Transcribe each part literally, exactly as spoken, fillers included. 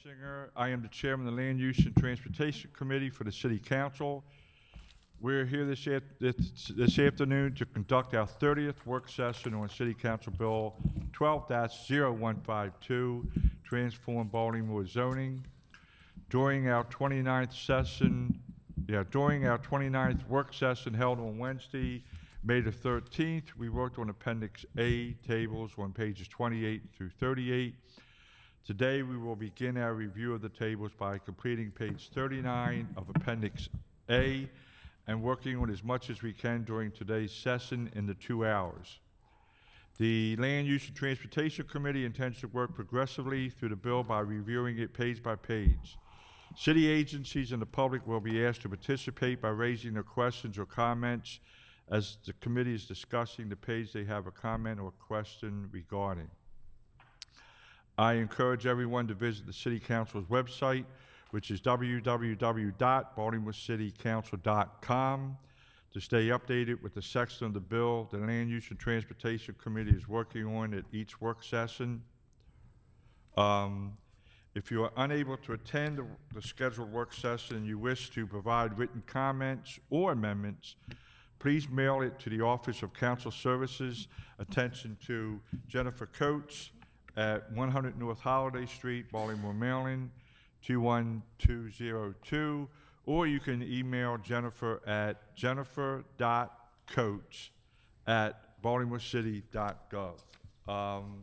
Singer. I am the chairman of the Land Use and Transportation Committee for the City Council. We're here this, this, this afternoon to conduct our thirtieth work session on City Council Bill twelve dash zero one five two, Transform Baltimore Zoning. During our twenty-ninth session, yeah, during our twenty-ninth work session held on Wednesday, May the thirteenth, we worked on Appendix A tables on pages twenty-eight through thirty-eight. Today, we will begin our review of the tables by completing page thirty-nine of Appendix A and working on as much as we can during today's session in the two hours. The Land Use and Transportation Committee intends to work progressively through the bill by reviewing it page by page. City agencies and the public will be asked to participate by raising their questions or comments as the committee is discussing the page they have a comment or question regarding. I encourage everyone to visit the City Council's website, which is w w w dot baltimore city council dot com, to stay updated with the section of the bill the Land Use and Transportation Committee is working on at each work session. Um, if you are unable to attend the, the scheduled work session and you wish to provide written comments or amendments, please mail it to the Office of Council Services. Attention to Jennifer Coates at one hundred North Holiday Street, Baltimore, Maryland, two one two zero two, or you can email Jennifer at jennifer dot coates at baltimore city dot gov. Um,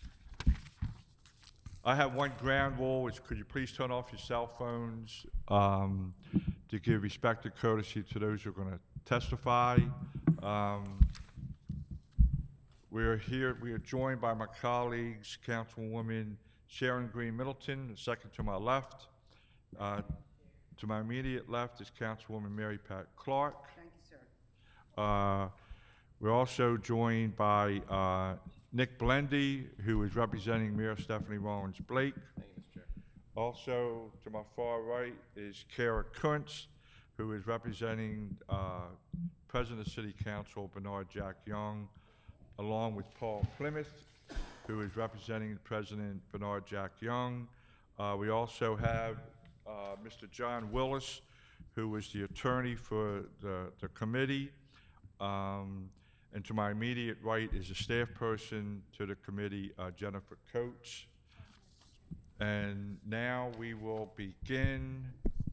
I have one ground rule, is could you please turn off your cell phones um, to give respect and courtesy to those who are going to testify. Um, We're here, we are joined by my colleagues, Councilwoman Sharon Green Middleton, the second to my left. Uh, to my immediate left is Councilwoman Mary Pat Clark. Thank you, sir. Uh, we're also joined by uh, Nick Blendy, who is representing Mayor Stephanie Rollins Blake. Thank you, Mister Chair. Also to my far right is Kara Kuntz, who is representing uh, President of City Council Bernard Jack Young, along with Paul Plymouth, who is representing President Bernard Jack Young. Uh, we also have uh, Mister John Willis, who is the attorney for the, the committee. Um, and to my immediate right is a staff person to the committee, uh, Jennifer Coates. And now we will begin.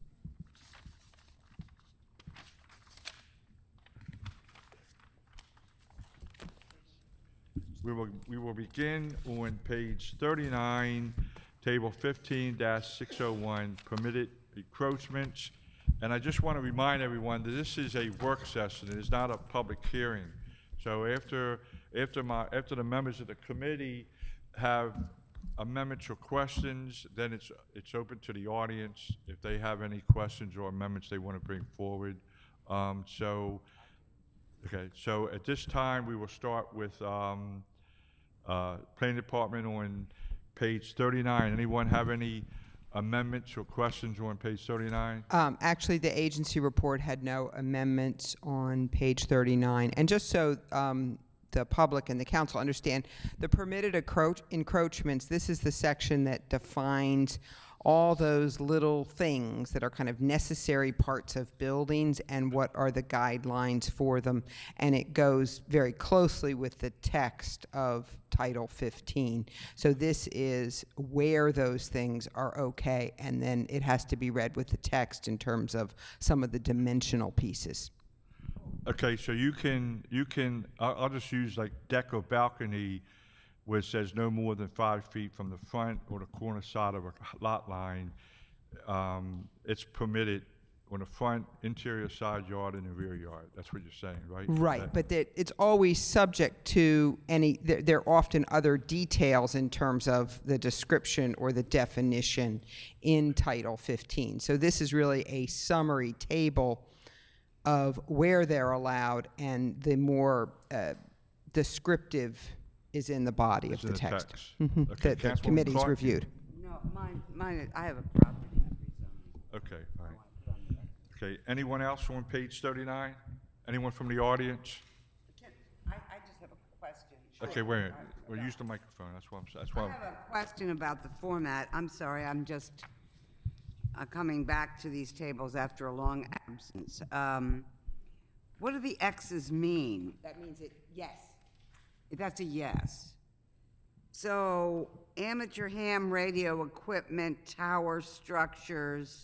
We will, we will begin on page thirty-nine, table fifteen dash six oh one, permitted encroachments. And I just want to remind everyone that this is a work session. It is not a public hearing. So after, after, my, after the members of the committee have amendments or questions, then it's, it's open to the audience if they have any questions or amendments they want to bring forward. Um, so, okay, so at this time we will start with um, uh, Planning Department on page thirty-nine. Anyone have any amendments or questions on page thirty-nine? Um, actually, the agency report had no amendments on page thirty-nine. And just so um, the public and the council understand, the permitted encroach encroachments, this is the section that defines all those little things that are kind of necessary parts of buildings and what are the guidelines for them. And it goes very closely with the text of Title fifteen. So this is where those things are okay, and then it has to be read with the text in terms of some of the dimensional pieces. Okay, so you can, you can, I'll, I'll just use like deck or balcony, where it says no more than five feet from the front or the corner side of a lot line. Um, it's permitted on the front, interior side yard, and the rear yard. That's what you're saying, right? Right, That, but that it's always subject to any, there, there are often other details in terms of the description or the definition in Title fifteen. So this is really a summary table of where they're allowed, and the more uh, descriptive is in the body It's of the in the text, text. Mhm, Okay, that the Councilwoman committee's Clark? reviewed. No, mine, mine, I have a property. okay, all right. Okay, anyone else on page thirty-nine? Anyone from the audience? Can- I, I just have a question. Okay, wait, a minute. Well, use the microphone, that's what I'm, that's I what I'm, have a question about the format. I'm sorry, I'm just uh, coming back to these tables after a long absence. Um, What do the X's mean? That means it, yes. That's a yes. So amateur ham radio equipment, tower structures,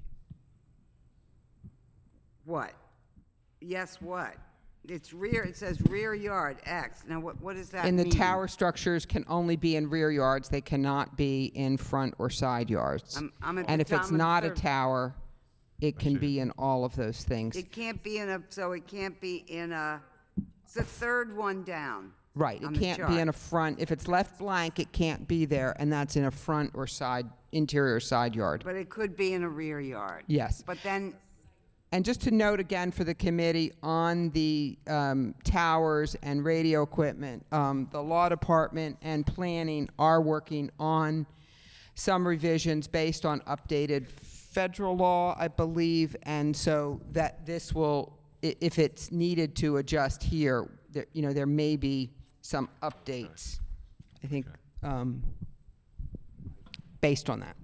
what? Yes, what? It's rear, it says rear yard, X. Now, what, what does that And the mean? tower structures can only be in rear yards. They cannot be in front or side yards. I'm- I'm at And the if it's bottom of the not a third- tower, it can see. be in all of those things. It can't be in a, so it can't be in a, it's the third one down. Right, on it the can't be chart. in a front. If it's left blank, it can't be there, and that's in a front or side, interior or side yard. But it could be in a rear yard. Yes. But then, And just to note again for the committee on the um, towers and radio equipment, um, the law department and planning are working on some revisions based on updated federal law, I believe, and so that this will, i- if it's needed to adjust here, there, you know, there may be some updates, I think, um, based on that.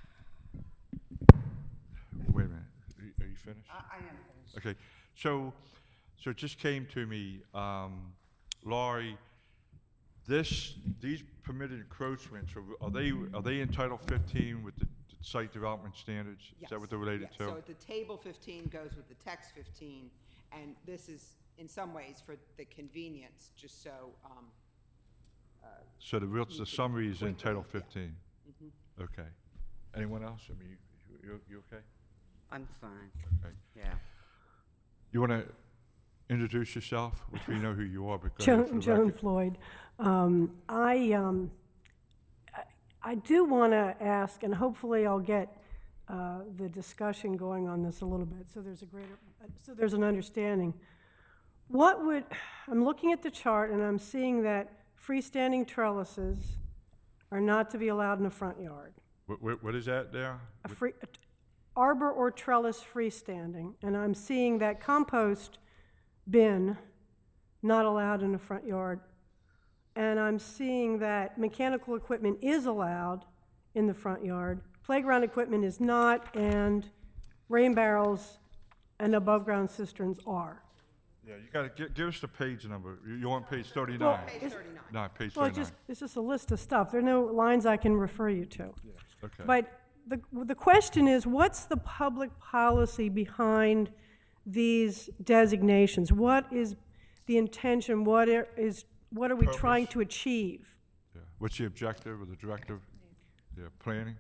wait a minute, are you- are you finished? I am finished. Okay, so, so it just came to me, um, Laurie, this, these permitted encroachments, are, are they, are they in Title fifteen with the the site development standards? Is that what they're related Yes, to? so the table fifteen goes with the text fifteen, and this is, in some ways, for the convenience, just so, um, So the real, the summary is in quickly, Title yeah. fifteen? Okay. Anyone else? I mean, you, you, you okay? I'm fine, Okay. yeah. You want to introduce yourself, which we know who you are, but go ahead for Joan, the Joan record. Floyd. Um, I, um, I- I do want to ask, and hopefully I'll get uh, the discussion going on this a little bit, so there's a greater, so there's an understanding. What would, I'm looking at the chart and I'm seeing that freestanding trellises are not to be allowed in the front yard. What, what, what is that there? A free, a t- arbor or trellis freestanding, and I'm seeing that compost bin not allowed in the front yard. And I'm seeing that mechanical equipment is allowed in the front yard, playground equipment is not, and rain barrels and above-ground cisterns are. Yeah, you got to give, give us the page number. You- You're on page Well, thirty-nine. it's- No, page Well, it's thirty-nine. just, it's just a list of stuff. There are no lines I can refer you to. Okay. But the, the question is, what's the public policy behind these designations? What is the intention? What are, is, what are we trying Purpose. to achieve? Yeah. What's the objective or the directive? Yeah, planning?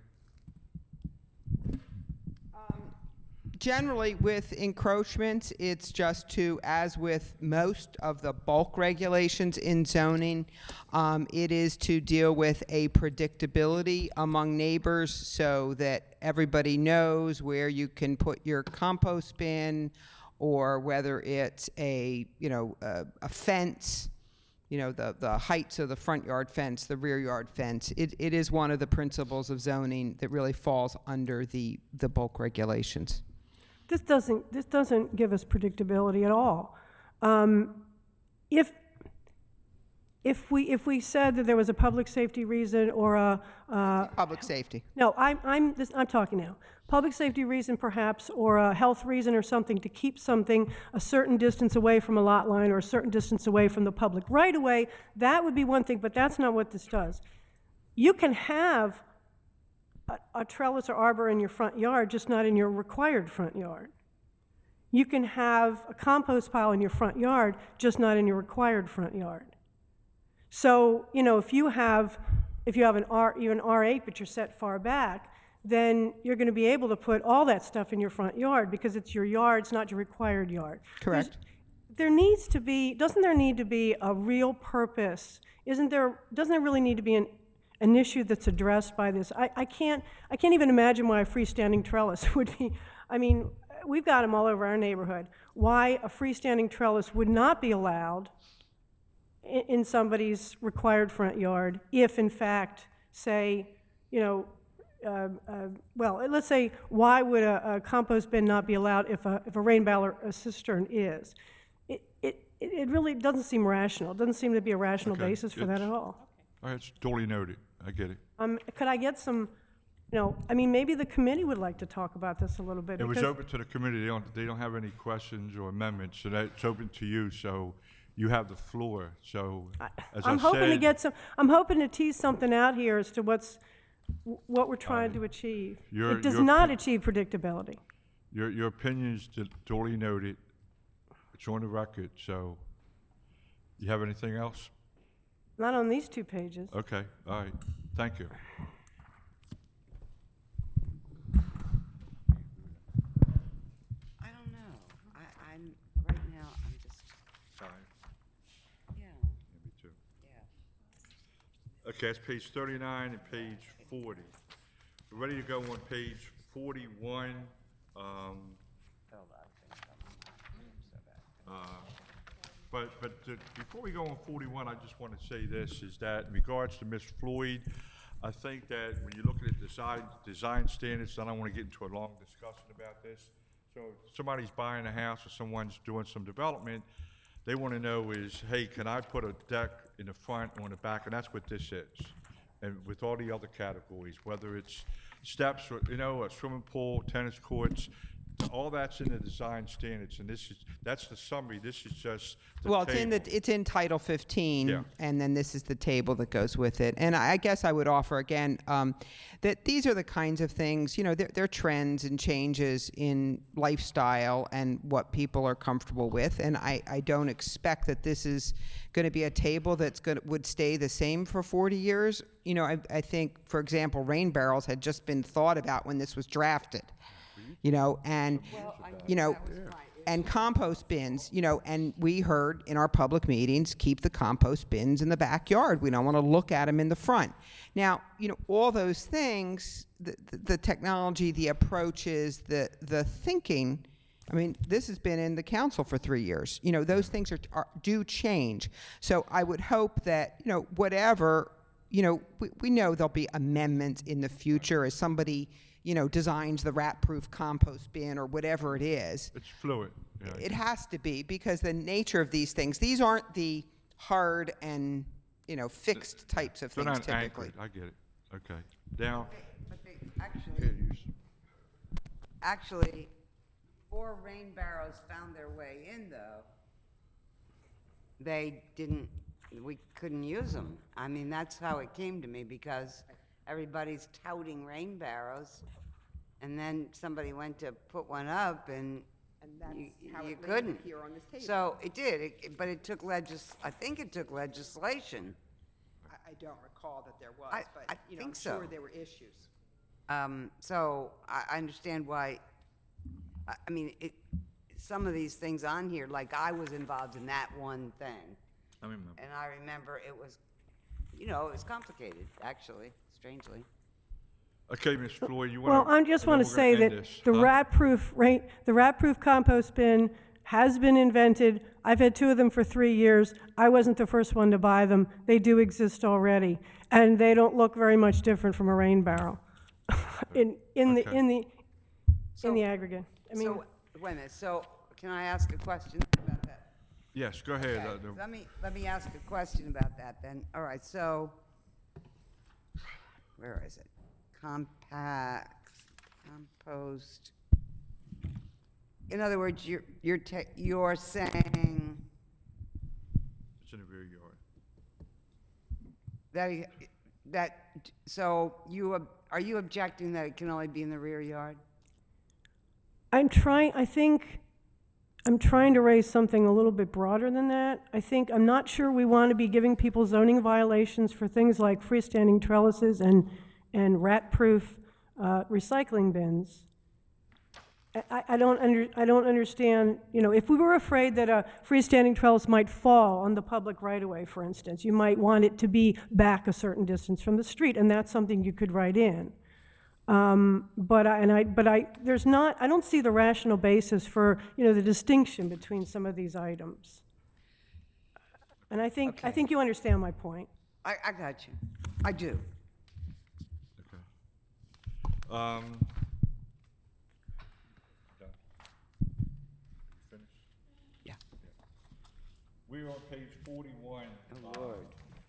Generally, with encroachments, it's just to, as with most of the bulk regulations in zoning, um, it is to deal with a predictability among neighbors so that everybody knows where you can put your compost bin, or whether it's a, you know, a, a fence, you know, the, the heights of the front yard fence, the rear yard fence. It, it is one of the principles of zoning that really falls under the, the bulk regulations. This doesn't, this doesn't give us predictability at all. Um, if, if we, if we said that there was a public safety reason or a, uh, Public safety. no, I'm, I'm, this, I'm talking now. Public safety reason perhaps, or a health reason or something, to keep something a certain distance away from a lot line or a certain distance away from the public right of way, that would be one thing, but that's not what this does. You can have a, a trellis or arbor in your front yard, just not in your required front yard. You can have a compost pile in your front yard, just not in your required front yard. So, you know, if you have, if you have an R, you're an R eight, but you're set far back, then you're going to be able to put all that stuff in your front yard because it's your yard, it's not your required yard. Correct. There's- There needs to be, doesn't there need to be a real purpose? Isn't there, doesn't there really need to be an, an issue that's addressed by this? I, I can't, I can't even imagine why a freestanding trellis would be, I mean, we've got them all over our neighborhood. Why a freestanding trellis would not be allowed in, in somebody's required front yard if, in fact, say, you know, uh, uh, well, let's say, why would a, a compost bin not be allowed if a, if a rain barrel or a cistern is? It, it, it, it really doesn't seem rational. It doesn't seem to be a rational Okay, basis for that it's- at all. All right, it's duly noted. I get it. Um, could I get some, you know, I mean, maybe the committee would like to talk about this a little bit. It was because- open to the committee. They don't, they don't have any questions or amendments, so that's open to you, so you have the floor. So, as I I'm hoping to said, get some, I'm hoping to tease something out here as to what's, what we're trying to achieve. your- It does your not pi- achieve predictability. your, your opinion is du- duly noted. It's on the record, so you have anything else? Not on these two pages. Okay, all right, thank you. I don't know. I, I'm, right now, I'm just, Sorry, yeah, me too. yeah. Okay, that's page thirty-nine and page forty. We're ready to go on page forty-one. Um, uh, But, but to- before we go on forty-one, I just want to say this, is that in regards to Miss Floyd, I think that when you look at the design, design standards, I don't want to get into a long discussion about this. So if somebody's buying a house or someone's doing some development, they want to know is, hey, can I put a deck in the front or in the back? And that's what this is. And with all the other categories, whether it's steps or, you know, a swimming pool, tennis courts, all that's in the design standards, and this is, that's the summary, this is just the Well, it's in the, table. it's in Title fifteen, Yeah. and then this is the table that goes with it. And I guess I would offer again, um, that these are the kinds of things, you know, they're, they're trends and changes in lifestyle and what people are comfortable with. And I, I don't expect that this is gonna be a table that's gonna, would stay the same for forty years. You know, I, I think, for example, rain barrels had just been thought about when this was drafted. You know, and, you know, and compost bins, you know, and we heard in our public meetings, keep the compost bins in the backyard. We don't want to look at them in the front. Now, you know, all those things, the, the, the technology, the approaches, the, the thinking, I mean, this has been in the council for three years. You know, those things are, are do change. So I would hope that, you know, whatever, you know, we, we know there'll be amendments in the future as somebody, you know, designs the rat-proof compost bin or whatever it is. It's fluid. Yeah. It has to be, because the nature of these things, these aren't the hard and, you know, fixed types of They're things not typically. anchored, I get it, okay. Now, But they, yeah, actually, use- actually, four rain barrels found their way in, though. They didn't, we couldn't use them. I mean, that's how it came to me, because everybody's touting rain barrels, and then somebody went to put one up, and And that's you, how you it landed couldn't. here on this table. So it did, it- it- but it took legis, I think it took legislation. I, I don't recall that there was, I- but, I you know, I'm think so. sure there were issues. Um, so I, I understand why, I, I mean, it, some of these things on here, like I was involved in that one thing. I remember. And I remember it was, you know, it was complicated, actually, strangely. Okay, Miz Floyd, you Well, want to? I just want to say that the rat-proof, right, the rat-proof compost bin has been invented. I've had two of them for three years. I wasn't the first one to buy them. They do exist already, and they don't look very much different from a rain barrel in, in the, Okay. in the, in So- the aggregate. I mean, So, wait a minute, so can I ask a question about that? Yes, go ahead. Okay, uh, the- let me, let me ask a question about that then. All right, so, where is it? Compact, compost. In other words, you're, you're, ta- you're saying It's in the rear yard. that, it- that, so you, ob- are you objecting that it can only be in the rear yard? I'm trying, I think, I'm trying to raise something a little bit broader than that. I think, I'm not sure we want to be giving people zoning violations for things like freestanding trellises and, and rat-proof uh, recycling bins. I- I, I don't under, I don't understand, you know, if we were afraid that a freestanding trellis might fall on the public right-of-way, for instance, you might want it to be back a certain distance from the street, and that's something you could write in. Um, but I, and I, but I, there's not, I don't see the rational basis for, you know, the distinction between some of these items. And I think, I Okay. think you understand my point. I, I got you. I do. Okay. Um. Done. You finished? Yeah. we're on page forty-one. Oh, Lord.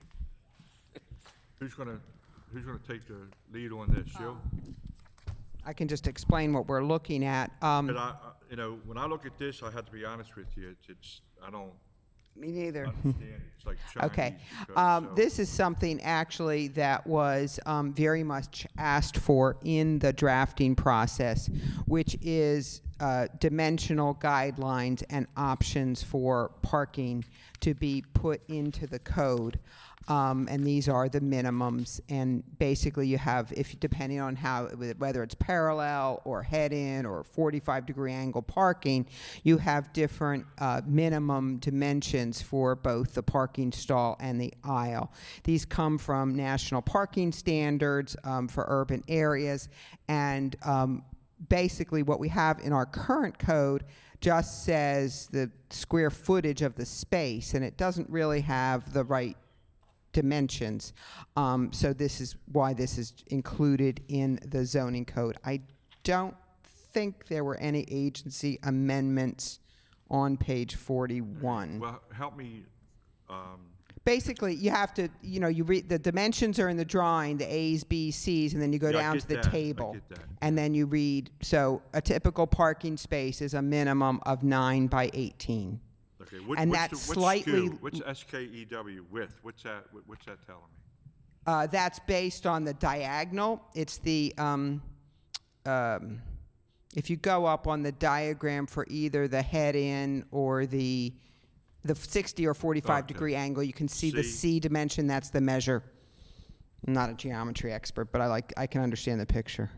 Who's gonna, who's gonna take the lead on this, you? I can just explain what we're looking at. Um, But I, I- you know, when I look at this, I have to be honest with you, it's, it's, I don't Me neither. understand it. It's like Okay. Chinese. because, Um, so- This is something actually that was um, very much asked for in the drafting process, which is uh, dimensional guidelines and options for parking to be put into the code. Um, and these are the minimums. And basically you have, if depending on how, whether it's parallel or head-in or forty-five degree angle parking, you have different uh, minimum dimensions for both the parking stall and the aisle. These come from national parking standards um, for urban areas. And um, basically what we have in our current code just says the square footage of the space, and it doesn't really have the right dimensions. Um, so this is why this is included in the zoning code. I don't think there were any agency amendments on page forty-one. Well, help me, um, Basically, you have to, you know, you read, the dimensions are in the drawing, the A's, B's, C's, and then you go Yeah, I down get to the that. I table. get that. And then you read, so a typical parking space is a minimum of nine by eighteen. okay, what, And what's that's the, what's slightly- skew? What's S K E W, width, what's that, what- what's that telling me? Uh, that's based on the diagonal. It's the, um, um, if you go up on the diagram for either the head-in or the, the sixty or forty-five Okay. degree angle, you can see the C. C dimension, that's the measure. I'm not a geometry expert, but I like, I can understand the picture.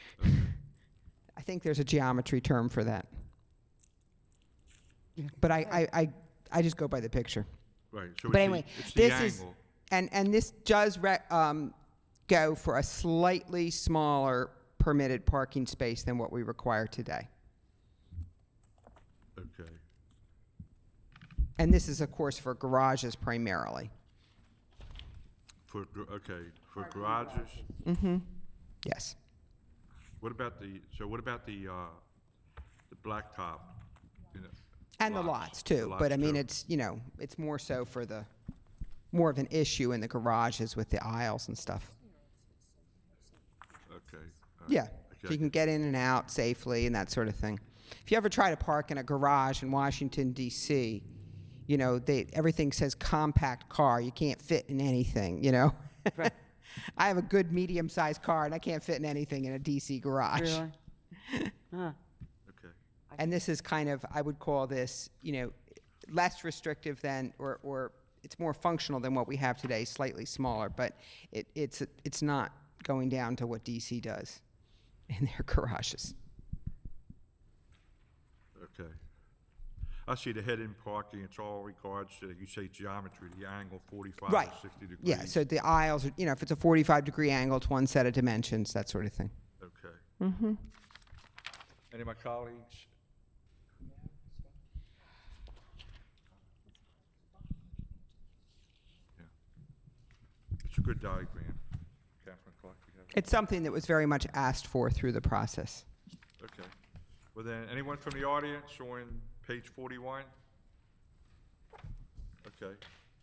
I think there's a geometry term for that. But I, I, I, I just go by the picture. Right, so But it's the, anyway, it's the this is, angle. and, and this does re- um, go for a slightly smaller permitted parking space than what we require today. Okay, And this is, of course, for garages primarily. for, gar- okay, for garages, Yes. what about the, so what about the, uh, the blacktop? you know, And the lots, too. The But I lots, mean, too. it's, you know, it's more so for the, more of an issue in the garages with the aisles and stuff. Okay. all right. Yeah. So Okay. you can get in and out safely and that sort of thing. If you ever try to park in a garage in Washington, D C, you know, they, everything says compact car. You can't fit in anything, you know? Right. I have a good medium-sized car, and I can't fit in anything in a D C garage. Really? Huh. Okay, And this is kind of, I would call this, you know, less restrictive than, or, or it's more functional than what we have today, slightly smaller, but it, it's, it's not going down to what D C does in their garages. okay. I see the head-in parking, it's all regards to, you say geometry, the angle forty-five Right. or sixty degrees. Yeah, so the aisles, are, you know, if it's a forty-five degree angle, it's one set of dimensions, that sort of thing. Okay. Mm-hmm. Any of my colleagues? Yeah. It's a good diagram. Catherine Clark, you have it? It's something that was very much asked for through the process. Okay. Well then, anyone from the audience on page forty-one? Okay.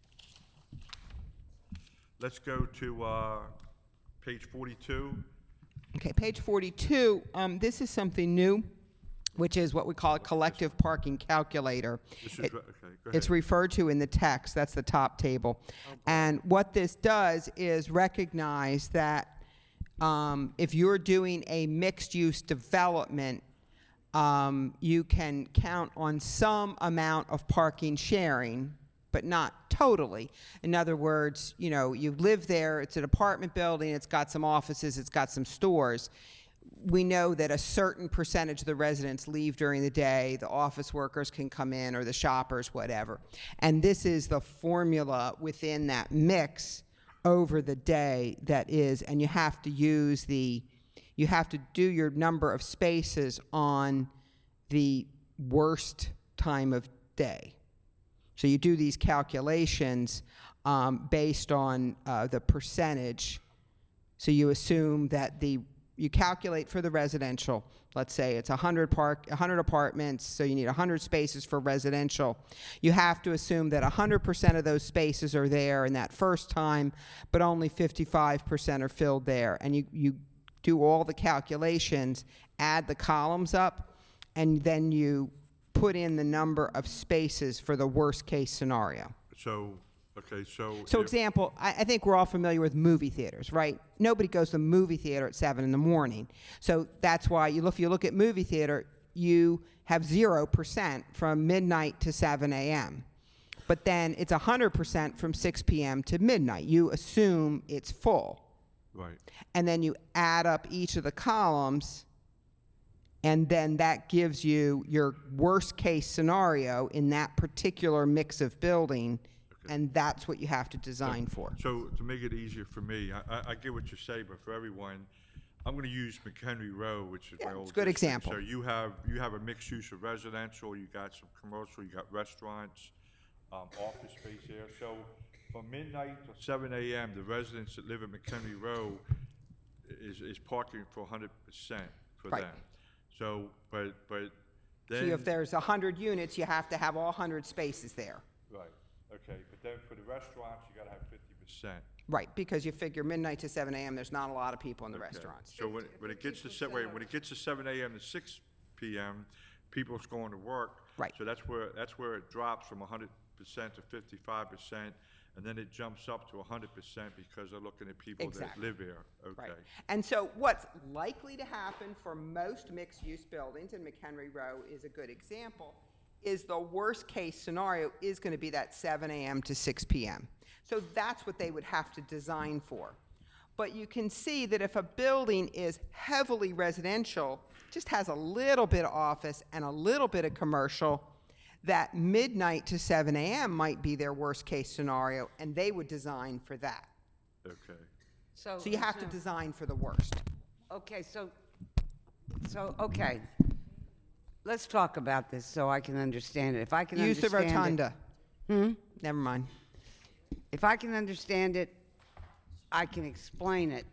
Let's go to, uh, page forty-two. Okay, page forty-two, um, this is something new, which is what we call a collective parking calculator. This is, It- re- okay, go It's ahead. referred to in the text, that's the top table. And what this does is recognize that um, if you're doing a mixed-use development, um, you can count on some amount of parking sharing, but not totally. In other words, you know, you live there, it's an apartment building, it's got some offices, it's got some stores. We know that a certain percentage of the residents leave during the day, the office workers can come in, or the shoppers, whatever. And this is the formula within that mix over the day that is, and you have to use the, you have to do your number of spaces on the worst time of day. So you do these calculations um, based on uh, the percentage. So you assume that the you calculate for the residential. Let's say it's one hundred park, one hundred apartments, so you need one hundred spaces for residential. You have to assume that one hundred percent of those spaces are there in that first time, but only fifty-five percent are filled there. And you, you do all the calculations, add the columns up, and then you put in the number of spaces for the worst case scenario. So, okay, so. So if- example, I, I think we're all familiar with movie theaters, right? Nobody goes to the movie theater at seven in the morning. So that's why you look, if you look at movie theater, you have zero percent from midnight to seven A M But then it's one hundred percent from six P M to midnight. You assume it's full. Right. And then you add up each of the columns, and then that gives you your worst case scenario in that particular mix of building, and that's what you have to design for. So to make it easier for me, I, I, I get what you say, but for everyone, I'm gonna use McHenry Row, which is Yeah, my it's old a good district. example. So you have, you have a mixed use of residential, you got some commercial, you got restaurants, um, office space there. So from midnight to seven A M, the residents that live in McHenry Row is, is parking for hundred percent for Right. them. So, but, but So then. if there's one hundred units, you have to have all one hundred spaces there. Right, okay, but then for the restaurants, you gotta have fifty percent. Right, because you figure midnight to seven A M, there's not a lot of people in the restaurants. So when, when it gets to se- wait, when it gets to seven A M to six P M, people's going to work. Right. So that's where, that's where it drops from hundred percent to fifty-five percent, and then it jumps up to hundred percent because they're looking at people that Exactly. live here, Right. okay? And so what's likely to happen for most mixed-use buildings, and McHenry Row is a good example, is the worst-case scenario is going to be that seven A M to six P M So that's what they would have to design for. But you can see that if a building is heavily residential, just has a little bit of office and a little bit of commercial, that midnight to seven A M might be their worst-case scenario, and they would design for that. Okay. So. So you have to so- design for the worst. Okay, so, so, okay. Let's talk about this so I can understand it. If I can Use the understand it- rotunda. Hmm? Never mind. If I can understand it, I can explain it.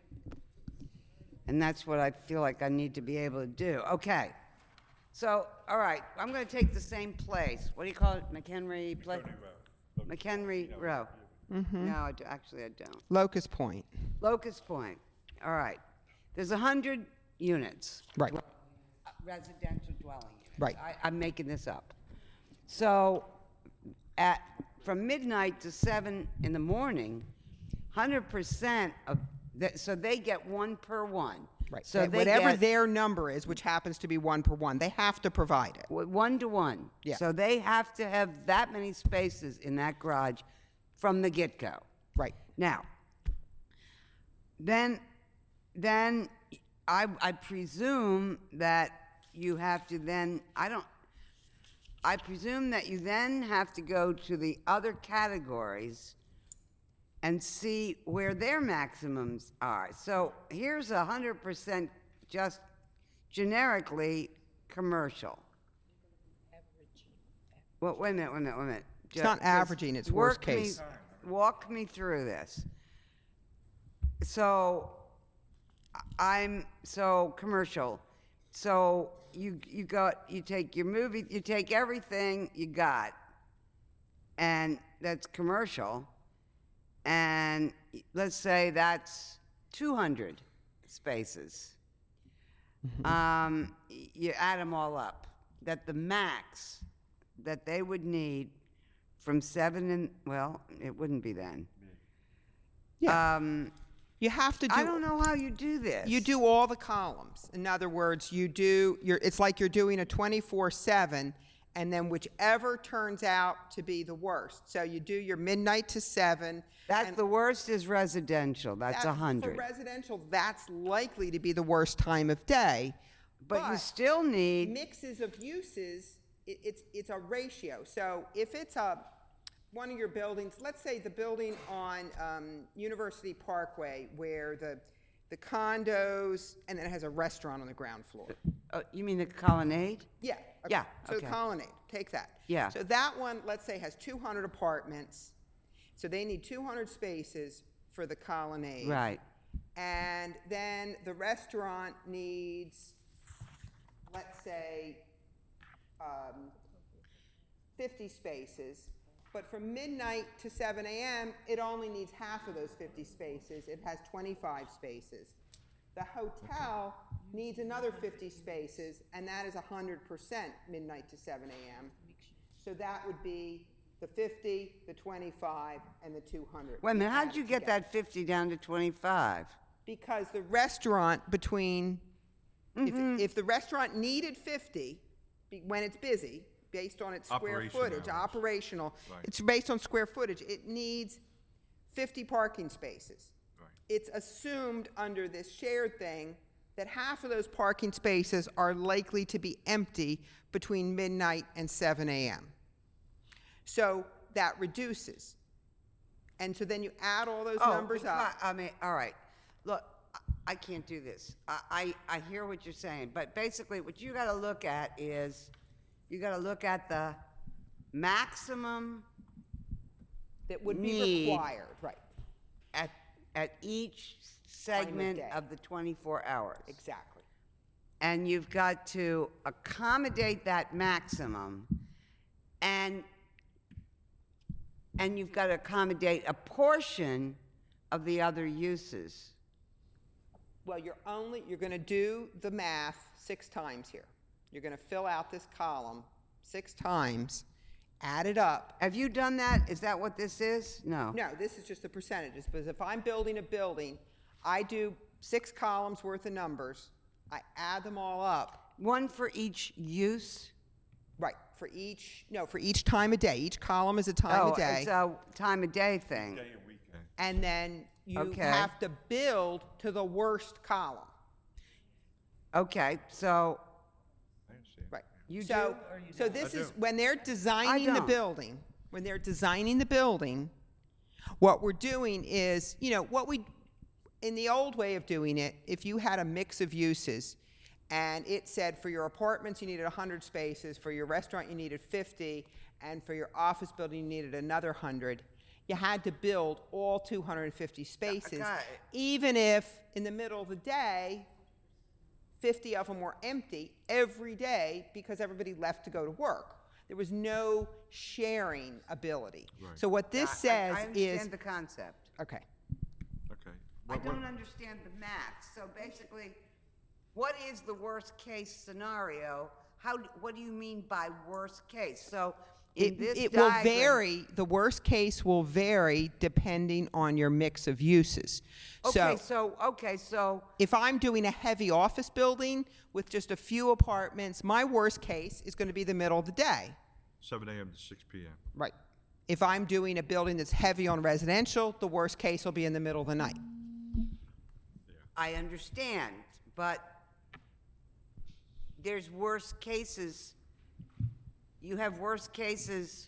And that's what I feel like I need to be able to do. Okay. So, all right, I'm going to take the same place. What do you call it? McHenry Place? McHenry Row. No, I do, actually I don't. Locust Point. Locust Point. All right. There's a hundred units. Right. Dwell- Residential dwelling units. Right. I, I'm making this up. So, at, from midnight to seven in the morning, hundred percent of, the, so they get one per one. Right. So That- they Whatever get their number is, which happens to be one per one, they have to provide it. w- one to one. Yeah. So they have to have that many spaces in that garage from the get-go. Right. Now, then, then I, I presume that you have to then, I don't, I presume that you then have to go to the other categories and see where their maximums are. So here's a hundred percent just generically commercial. Well, wait a minute, wait a minute, wait a minute. It's not averaging, it's worst case. Walk me through this. So, I'm, so, commercial. So, you, you got, you take your movie, you take everything you got, and that's commercial, and let's say that's two hundred spaces. Um, y- you add them all up, that the max that they would need from seven and, well, it wouldn't be then. Yeah. Um, You have to do. I don't know how you do this. You do all the columns. In other words, you do, you're, it's like you're doing a twenty-four seven, and then whichever turns out to be the worst. So you do your midnight to seven. That's and the worst is residential, that's a that- hundred. For residential, that's likely to be the worst time of day. But you still need, Mixes of uses, it, it's, it's a ratio. So if it's a, one of your buildings, let's say the building on um, University Parkway where the, the condos, and then it has a restaurant on the ground floor. uh, you mean the colonnade? Yeah. okay. Yeah, So okay. Colonnade, take that. Yeah. So that one, let's say, has two hundred apartments. So they need two hundred spaces for the Colonnade. Right. And then the restaurant needs, let's say, um, fifty spaces. But from midnight to seven A M, it only needs half of those fifty spaces. It has twenty-five spaces. The hotel needs another fifty spaces, and that is one hundred percent midnight to seven A M So that would be the fifty, the twenty-five, and the two hundred. Wait a minute, how'd you get that fifty down to twenty-five? Because the restaurant between, Mm-hmm. if, if the restaurant needed fifty, be- when it's busy, based on its square Operation footage, hours. operational, Right. it's based on square footage, it needs fifty parking spaces. Right. It's assumed under this shared thing that half of those parking spaces are likely to be empty between midnight and seven A M So that reduces. And so then you add all those Oh, numbers up. because- I mean, all right. Look, I- I can't do this. I, I, I hear what you're saying, but basically what you gotta look at is, you gotta look at the maximum That would be need- required, right, at, at each segment day. of the twenty-four hours. exactly. And you've got to accommodate that maximum, and, and you've got to accommodate a portion of the other uses. Well, you're only, you're gonna do the math six times here. You're gonna fill out this column six times, add it up. Have you done that? Is that what this is? No. No, this is just the percentages, because if I'm building a building, I do six columns worth of numbers, I add them all up, One for each use? right, for each, no, for each time of day. Each column is a time Oh, of day. it's a time of day thing. Day and weekend. And then you Okay. have to build to the worst column. Okay, so I understand. Right. You so, do or you So don't? this I is, do. when they're designing the don't. building, when they're designing the building, what we're doing is, you know, what we, in the old way of doing it, if you had a mix of uses, and it said for your apartments you needed one hundred spaces, for your restaurant you needed fifty, and for your office building you needed another one hundred, you had to build all two hundred fifty spaces, got it. even if in the middle of the day, fifty of them were empty every day because everybody left to go to work. There was no sharing ability. Right. So what this I- says I is, understand the concept. okay, Okay. I What- what- don't understand the math. So basically, what is the worst case scenario? How, d- what do you mean by worst case? So in it, this it will diagram- vary, the worst case will vary depending on your mix of uses. Okay, So so, okay, so, if I'm doing a heavy office building with just a few apartments, my worst case is going to be the middle of the day. seven A M to six P M Right. If I'm doing a building that's heavy on residential, the worst case will be in the middle of the night. I understand, but there's worst cases. You have worst cases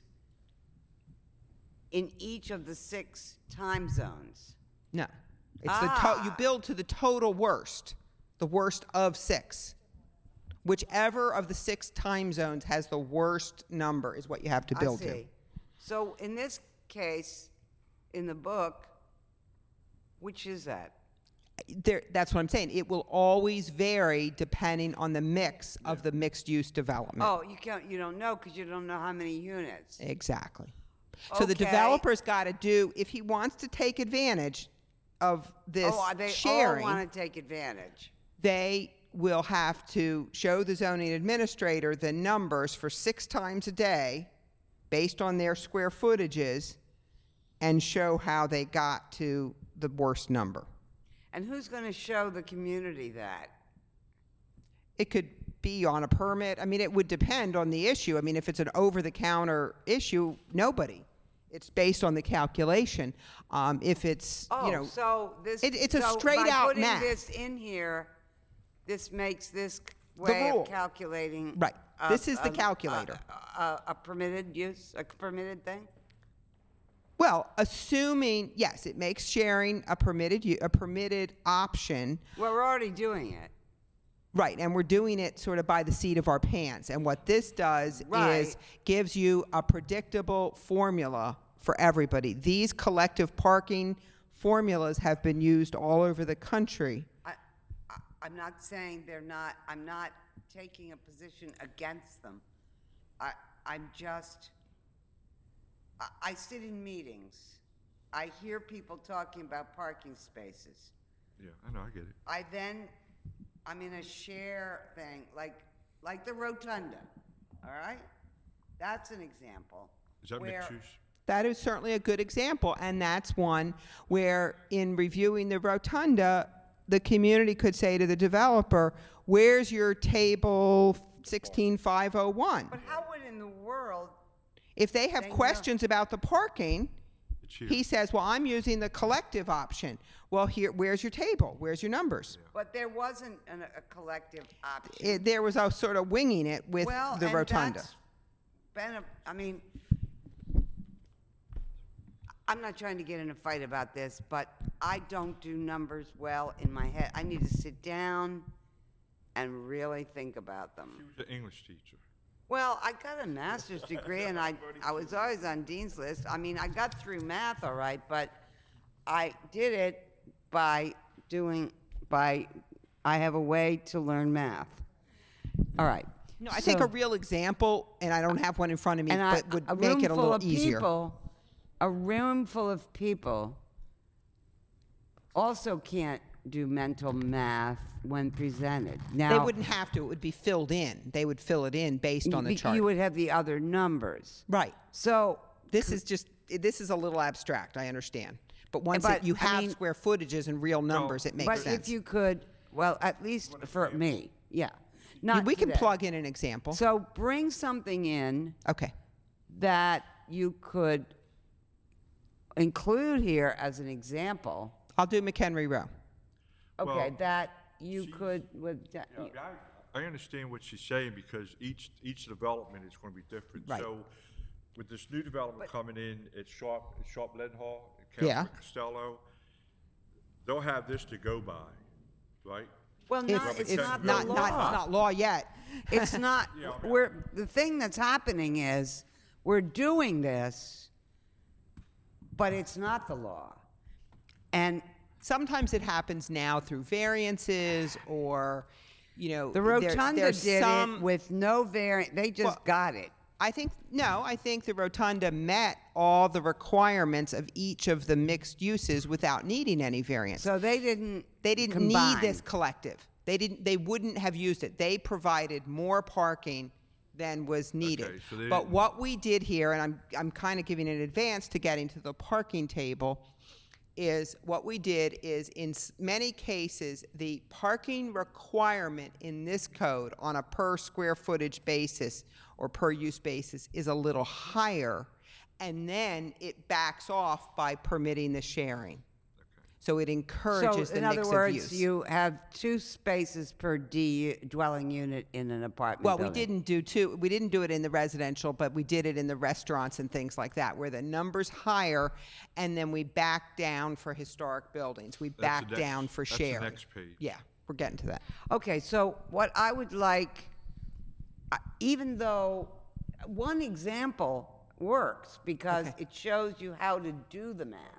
in each of the six time zones. No. It's the to, you Ah. build to the total worst, the worst of six. Whichever of the six time zones has the worst number is what you have to build I to. see. So in this case, in the book, which is that? There, that's what I'm saying. It will always vary depending on the mix of the mixed-use development. Oh, you can't, you don't know because you don't know how many units. Exactly. So the Okay. developer's got to do, if he wants to take advantage of this Oh, they all sharing, want to take advantage. they will have to show the zoning administrator the numbers for six times a day based on their square footages and show how they got to the worst number. And who's going to show the community that? It could be on a permit. I mean, it would depend on the issue. I mean, if it's an over-the-counter issue, nobody. It's based on the calculation. Um, if it's, Oh, you know, so this. it- it's a so straight-out by math. putting this in here, this makes this way rule. of calculating. Right. a- This is the a- calculator. A, a, a permitted use, a permitted thing? well, assuming, yes, it makes sharing a permitted, u- a permitted option. Well, we're already doing it. Right, and we're doing it sort of by the seat of our pants. And what this does Right. is gives you a predictable formula for everybody. These collective parking formulas have been used all over the country. I, I, I'm not saying they're not, I'm not taking a position against them. I, I'm just, I, I sit in meetings. I hear people talking about parking spaces. Yeah, I know, I get it. I then, I'm in a share thing, like, like the rotunda, all right? That's an example. Is that where- mixed use? That is certainly a good example, and that's one where, in reviewing the rotunda, the community could say to the developer, where's your table sixteen five oh one? But how would in the world, If they have They know. questions about the parking, It's here. he says, well, I'm using the collective option. Well, here, where's your table? Where's your numbers? but there wasn't an, a collective option. It, there was a sort of winging it with Well, the and rotunda. that's been a, I mean, I'm not trying to get in a fight about this, but I don't do numbers well in my head. I need to sit down and really think about them. She was an English teacher. Well, I got a master's degree, and I, I was always on dean's list. I mean, I got through math all right, but I did it by doing, by, I have a way to learn math. All right. No, I think So- a real example, and I don't have one in front of me, and I- but would a make room it a full little of easier. People, a room full of people also can't do mental math when presented. Now, They wouldn't have to. It would be filled in. They would fill it in based on the you- chart. you would have the other numbers. Right. So This is just, this is a little abstract, I understand. But once But, it- you I have mean- square footages and real numbers, it makes but sense. if you could, well, at least for me, yeah. Not We can today. plug in an example. So bring something in Okay. that you could include here as an example. I'll do McHenry Row. Okay, Well, that you she's- could with. that- Yeah, I, I understand what she's saying because each, each development is going to be different. Right. So with this new development coming in at Sharp, at Sharp Leadenhall, at Yeah. Councilman Costello, they'll have this to go by, right? Well, If- not, it's if not the not, law. not, it's not law yet. It's not, Yeah, I mean- we're, the thing that's happening is, we're doing this, but it's not the law. And Sometimes it happens now through variances or, you know. the there- Rotunda there's did some- it with no variant, they just Well, got it. I think, no, I think the Rotunda met all the requirements of each of the mixed uses without needing any variance. So they didn't They didn't combine. need this collective. They didn't, they wouldn't have used it. They provided more parking than was needed. Okay, so they But didn't- what we did here, and I'm, I'm kind of giving an advance to getting to the parking table, is what we did is in s- many cases, the parking requirement in this code on a per square footage basis or per use basis is a little higher, and then it backs off by permitting the sharing. So it encourages So the in mix other of words, use. you have two spaces per D dwelling unit in an apartment Well, we building. didn't do two, we didn't do it in the residential, but we did it in the restaurants and things like that, where the number's higher, and then we back down for historic buildings. We That's back the next- down for that's the sharing. next page. Yeah, we're getting to that. Okay, so what I would like, uh, even though one example works because Okay. it shows you how to do the math,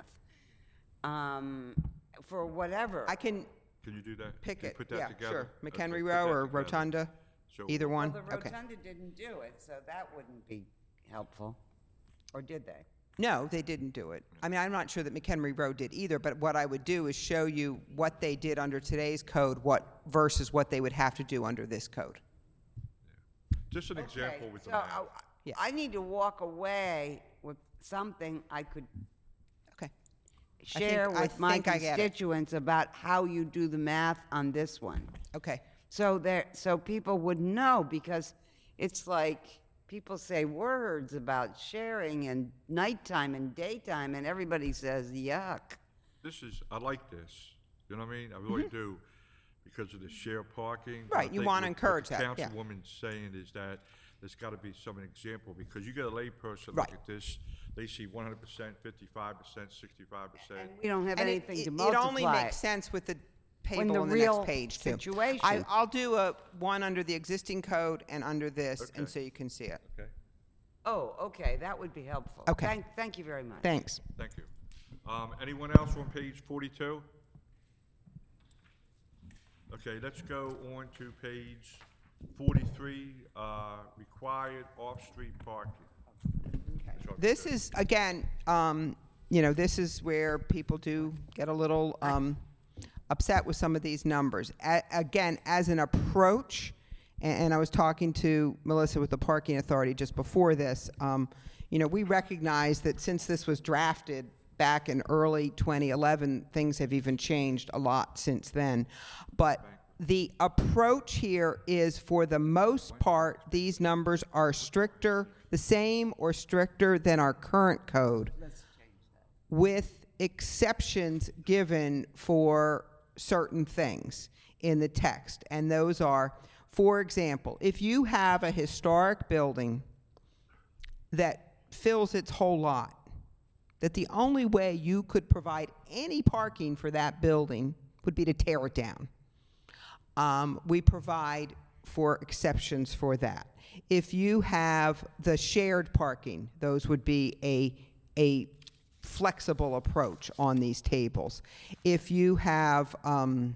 um, for whatever. I can Can you do that? pick Can you it, put that yeah, together? sure. Okay, McHenry put Row that or together. Rotunda, So- either one? Well, the Okay. Rotunda didn't do it, so that wouldn't be helpful. Or did they? No, they didn't do it. I mean, I'm not sure that McHenry Row did either, but what I would do is show you what they did under today's code, what, versus what they would have to do under this code. Just an example Okay, with the so math. I- Yeah. I need to walk away with something I could Okay. share I with my think I get it. constituents about how you do the math on this one. Okay. So there, so people would know, because it's like, people say words about sharing and nighttime and daytime, and everybody says, yuck. This is, I like this, you know what I mean? I really do, because of the shared parking. Mm-hmm. Right, I you think wanna what- encourage that, What the yeah. councilwoman's saying is that there's gotta be some example, because you get a layperson Right. look at this, they see one hundred percent, fifty-five percent, sixty-five percent. We don't have And it- anything it- to It multiply. only makes sense with the When table the on the real next page, too. situation- I, I'll do a, one under the existing code and under this, and Okay. so you can see it. Okay, Oh, okay, that would be helpful. Okay. Thank, thank you very much. Thanks. thank you. Um, anyone else on page forty-two? Okay, let's go on to page forty-three, uh, required off-street parking. This is, again, um, you know, this is where people do get a little um, upset with some of these numbers. A- again, as an approach, and, and I was talking to Melissa with the Parking Authority just before this, um, you know, we recognize that since this was drafted back in early twenty eleven, things have even changed a lot since then. But the approach here is, for the most part, these numbers are stricter, the same or stricter than our current code, with exceptions given for certain things in the text. And those are, for example, if you have a historic building that fills its whole lot, that the only way you could provide any parking for that building would be to tear it down. Um, we provide for exceptions for that. If you have the shared parking, those would be a, a flexible approach on these tables. If you have, um,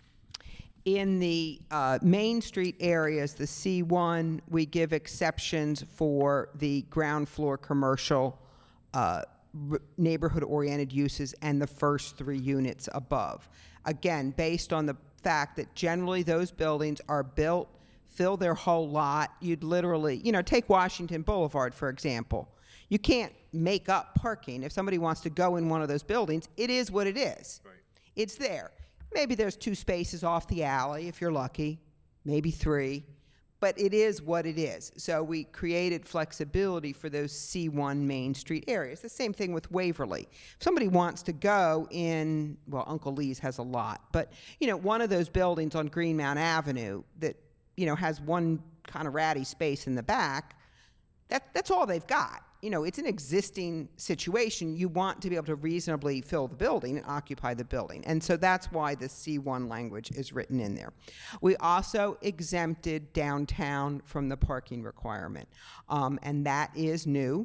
in the uh, Main Street areas, the C one, we give exceptions for the ground floor commercial uh, neighborhood-oriented uses and the first three units above. Again, based on the fact that generally those buildings are built, fill their whole lot. You'd literally, you know, take Washington Boulevard, for example. You can't make up parking. If somebody wants to go in one of those buildings, it is what it is. Right. It's there. Maybe there's two spaces off the alley if you're lucky, maybe three, but it is what it is. So we created flexibility for those C one Main Street areas. The same thing with Waverly. If somebody wants to go in, well, Uncle Lee's has a lot, but, you know, one of those buildings on Greenmount Avenue that, you know, has one kind of ratty space in the back, that, that's all they've got. You know, it's an existing situation. You want to be able to reasonably fill the building and occupy the building. And so that's why the C one language is written in there. We also exempted downtown from the parking requirement. Um, and that is new.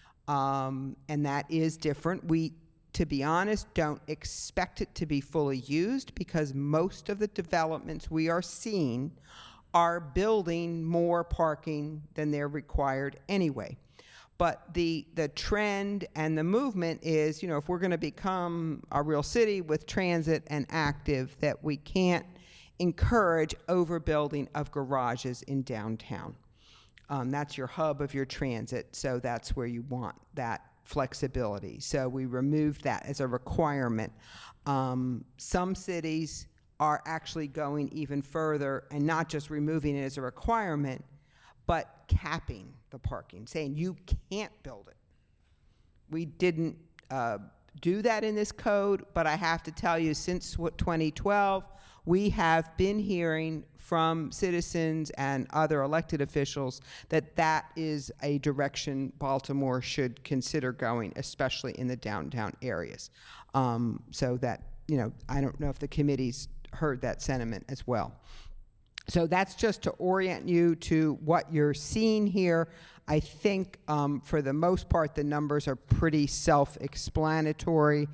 Um, and that is different. We, to be honest, don't expect it to be fully used because most of the developments we are seeing are building more parking than they're required anyway. But the, the trend and the movement is, you know, if we're going to become a real city with transit and active, that we can't encourage overbuilding of garages in downtown. Um, that's your hub of your transit, so that's where you want that flexibility. So we removed that as a requirement. Um, some cities are actually going even further and not just removing it as a requirement, but capping the parking, saying you can't build it. We didn't uh, do that in this code, but I have to tell you, since what, twenty twelve, we have been hearing from citizens and other elected officials that that is a direction Baltimore should consider going, especially in the downtown areas. Um, so that, you know, I don't know if the committee's heard that sentiment as well. So that's just to orient you to what you're seeing here. I think um, for the most part, the numbers are pretty self-explanatory.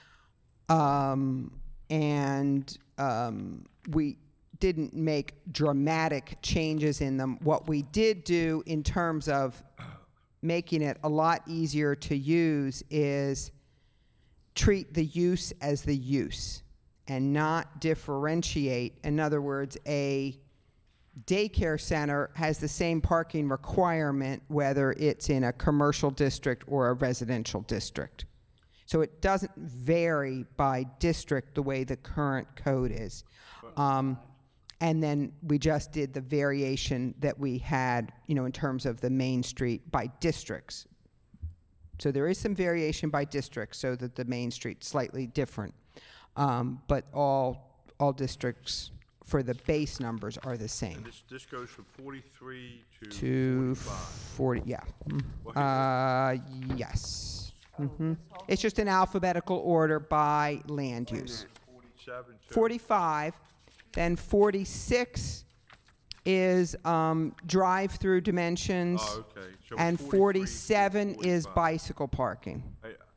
Um, and um, we didn't make dramatic changes in them. What we did do in terms of making it a lot easier to use is treat the use as the use and not differentiate. In other words, a daycare center has the same parking requirement whether it's in a commercial district or a residential district. So it doesn't vary by district the way the current code is. Um, and then we just did the variation that we had, you know, in terms of the Main Street by districts. So there is some variation by district so that the Main Street's slightly different. Um, but all all districts for the base numbers are the same. And this, this goes from forty-three to To forty-five. forty, yeah. Well, Uh, yes. Mm-hmm. It's just an alphabetical order by land use. forty-seven to forty-five, then forty-six is um, drive-through dimensions, Oh, okay. So and forty-three to forty-seven is forty-five. bicycle parking. I-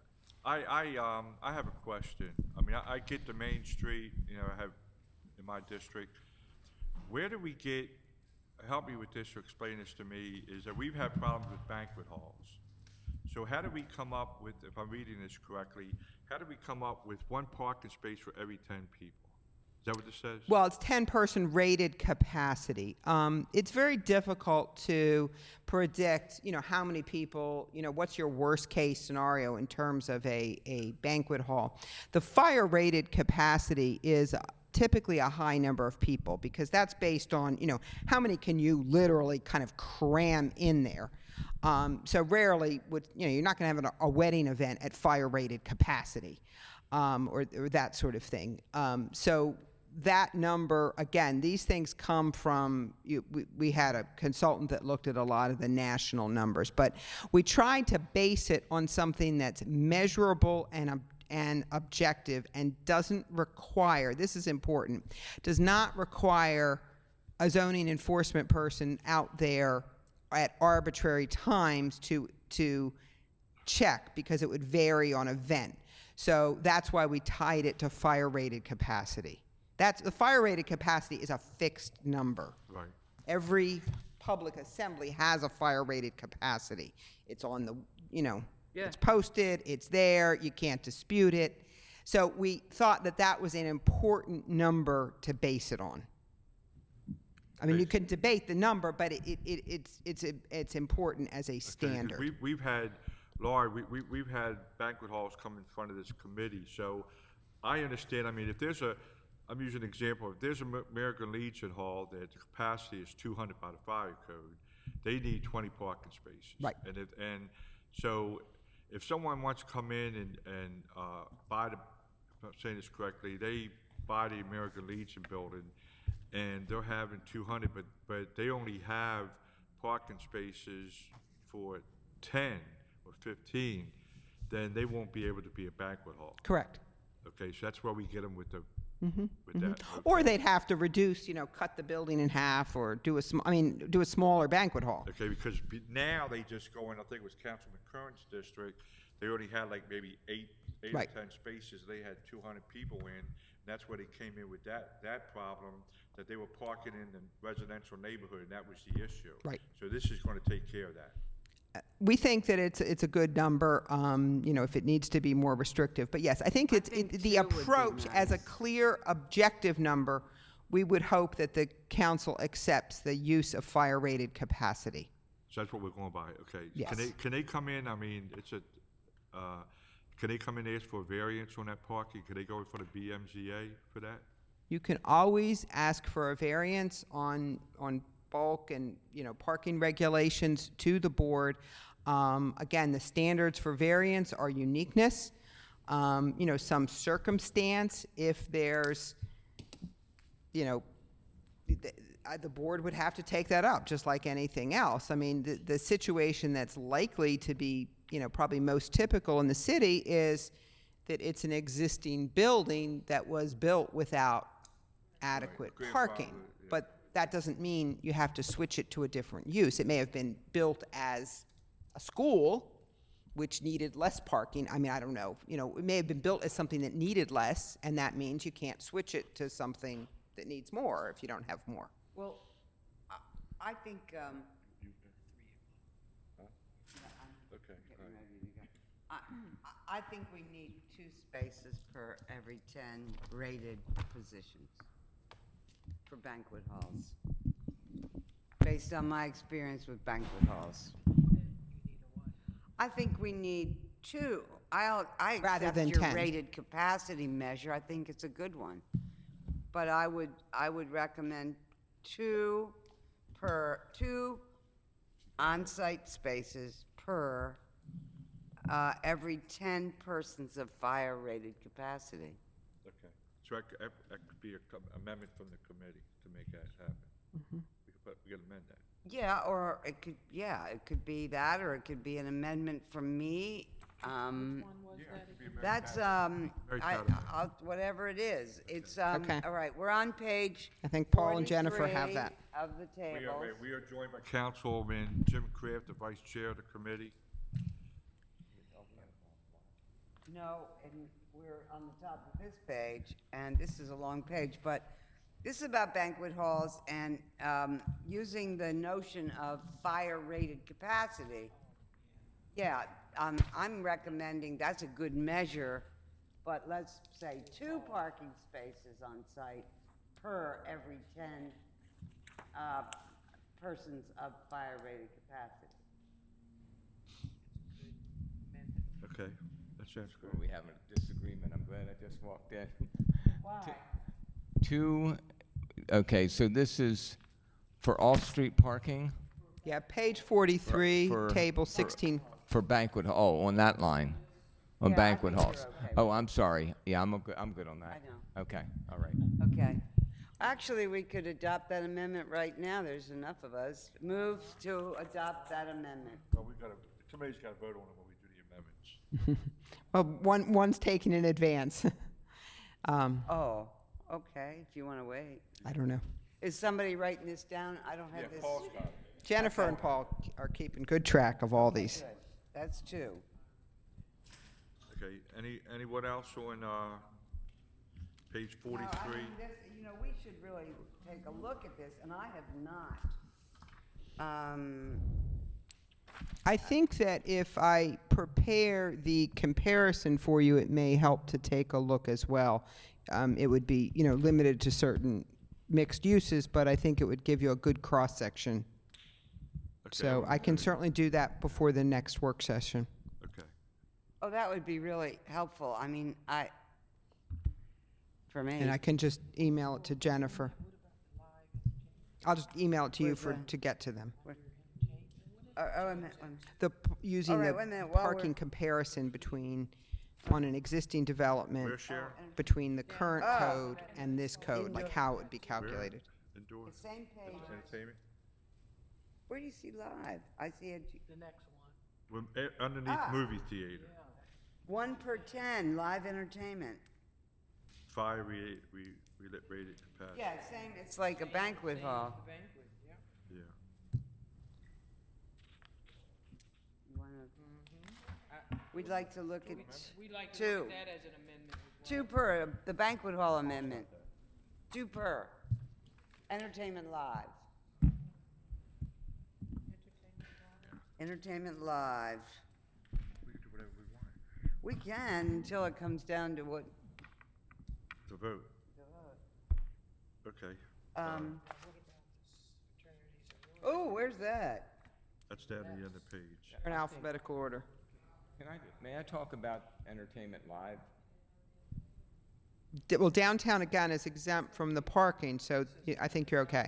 I, I, um, I have a question. I mean, I, I get to Main Street, you know, I have, in my district. Where do we get, help me with this or explain this to me, is that we've had problems with banquet halls. So how do we come up with, if I'm reading this correctly, how do we come up with one parking space for every ten people? Is that what this says? Well, it's ten-person rated capacity. Um, it's very difficult to predict, you know, how many people, you know, what's your worst-case scenario in terms of a, a banquet hall. The fire-rated capacity is typically a high number of people because that's based on, you know, how many can you literally kind of cram in there. Um, so rarely would, you know, you're not going to have a, a wedding event at fire-rated capacity um, or, or that sort of thing. Um, so that number, again, these things come from, you, we, we had a consultant that looked at a lot of the national numbers, but we tried to base it on something that's measurable and ob- and objective and doesn't require, this is important, does not require a zoning enforcement person out there at arbitrary times to, to check because it would vary on event. So that's why we tied it to fire-rated capacity. That's, the fire-rated capacity is a fixed number. Right. Every public assembly has a fire-rated capacity. It's on the, you know, Yeah. it's posted, it's there, you can't dispute it. So we thought that that was an important number to base it on. I mean, you can debate the number, but it, it, it, it's, it's, a, it's important as a standard. We, we've had, Laura, we, we, we've had banquet halls come in front of this committee, so I understand, I mean, if there's a, I'm using an example, if there's an American Legion Hall that the capacity is two hundred by the fire code, they need twenty parking spaces. Right. And it, and so if someone wants to come in and, and, uh, buy the, if I'm saying this correctly, they buy the American Legion building, and they're having two hundred, but, but they only have parking spaces for ten or fifteen, then they won't be able to be a banquet hall. Correct. Okay, so that's where we get them with the, Mm-hmm, with mm-hmm. that. Or they'd have to reduce, you know, cut the building in half or do a sm- I mean, do a smaller banquet hall. Okay, because be- now they just go in, I think it was Councilman Kern's district, they already had like maybe eight, eight or Right. ten spaces, they had two hundred people in, and that's where they came in with that, that problem, that they were parking in the residential neighborhood, and that was the issue. Right. So this is gonna take care of that. We think that it's, it's a good number, um, you know, if it needs to be more restrictive. But yes, I think it's, think it- the two would be approach as a nice. clear, objective number, we would hope that the council accepts the use of fire-rated capacity. So that's what we're going by, okay. Yes. Can they, can they come in, I mean, it's a, uh, can they come in and ask for a variance on that parking? Can they go for the B M Z A for that? You can always ask for a variance on, on bulk and, you know, parking regulations to the board. Um, again, the standards for variance are uniqueness, um, you know, some circumstance, if there's, you know, the, uh, the board would have to take that up, just like anything else. I mean, the, the situation that's likely to be, you know, probably most typical in the city is that it's an existing building that was built without adequate Grandfathered, parking. yeah. But that doesn't mean you have to switch it to a different use. It may have been built as a school, which needed less parking. I mean, I don't know. You know, it may have been built as something that needed less, and that means you can't switch it to something that needs more if you don't have more. Well, I, I think, um, Okay, all right. I, I I think we need two spaces per every ten rated positions for banquet halls, based on my experience with banquet halls. I think we need two. I'll, I Rather accept than your ten. rated capacity measure. I think it's a good one. But I would, I would recommend two per, two on-site spaces per uh, every ten persons of fire-rated capacity. Okay, so that, could- that that could be an amendment from the committee to make that happen. Mm-hmm. We could, put- we could amend that. Yeah, or it could, yeah, it could be that, or it could be an amendment from me. Um, That's, um, Very I, proud of that. I'll, whatever it is. It's, um, Okay. all right, we're on page I think Paul and Jennifer have forty-three that. of the We are, tables. we are joined by Councilman Jim Kraft, the Vice Chair of the committee. No, and we're on the top of this page, and this is a long page, but this is about banquet halls and um, using the notion of fire-rated capacity. Yeah, um, I'm recommending, that's a good measure, but let's say two parking spaces on site per every ten uh, persons of fire-rated capacity. Okay, that sounds Well, good. we have a disagreement. I'm glad I just walked in. Why? Two, okay, so this is for off-street parking Yeah, page forty-three, For- table for- sixteen. for banquet, oh, on that line, on Yeah, I banquet think you're halls. okay Oh, I'm sorry. Yeah, I'm, a good- I'm good on that. I know. Okay, all right. Okay. Actually, we could adopt that amendment right now. There's enough of us. Move to adopt that amendment. Well, we gotta, the committee's gotta vote on it when we do the amendments. Well, one, one's taken in advance. Um, Oh, okay, if you want to wait. I don't know. Is somebody writing this down? I don't have Yeah, this. Paul's got it. Jennifer and Paul are keeping good track of all these. Good. That's two. Okay, any, anyone else on, uh, page No, I forty-three? mean, this, you know, we should really take a look at this, and I have not. Um, I think that if I prepare the comparison for you, it may help to take a look as well. Um, it would be, you know, limited to certain mixed uses, but I think it would give you a good cross-section. So I can certainly do that before the next work session. Okay, Oh, that would be really helpful. I mean, I, for me. And I can just email it to Jennifer. I'll just email it to you Where's for, that? to get to them. Where- Oh, oh, wait a minute, one- The, p- using All right, the wait a minute, while parking we're- comparison between, on an existing development, where, Sharon? between the current Oh. code and this code, like how it would be calculated. Indoor, the same page. entertainment? Where do you see live? I see it, Well, eh, underneath Ah. movie theater, one per ten, live entertainment. fire re, re, re- rated capacity. Yeah, same, it's like a banquet hall. Yeah. You wanna- We'd like to look at We'd like to two, look at that as an amendment as two per, the banquet hall amendment, two per. Entertainment live. Entertainment live. We can do whatever we want We can until it comes down to what, to vote. Okay, um. Oh, where's that? that's down the end of the page. In alphabetical order. Can I, may I talk about entertainment live? D- Well, downtown again is exempt from the parking, so y- I think you're okay.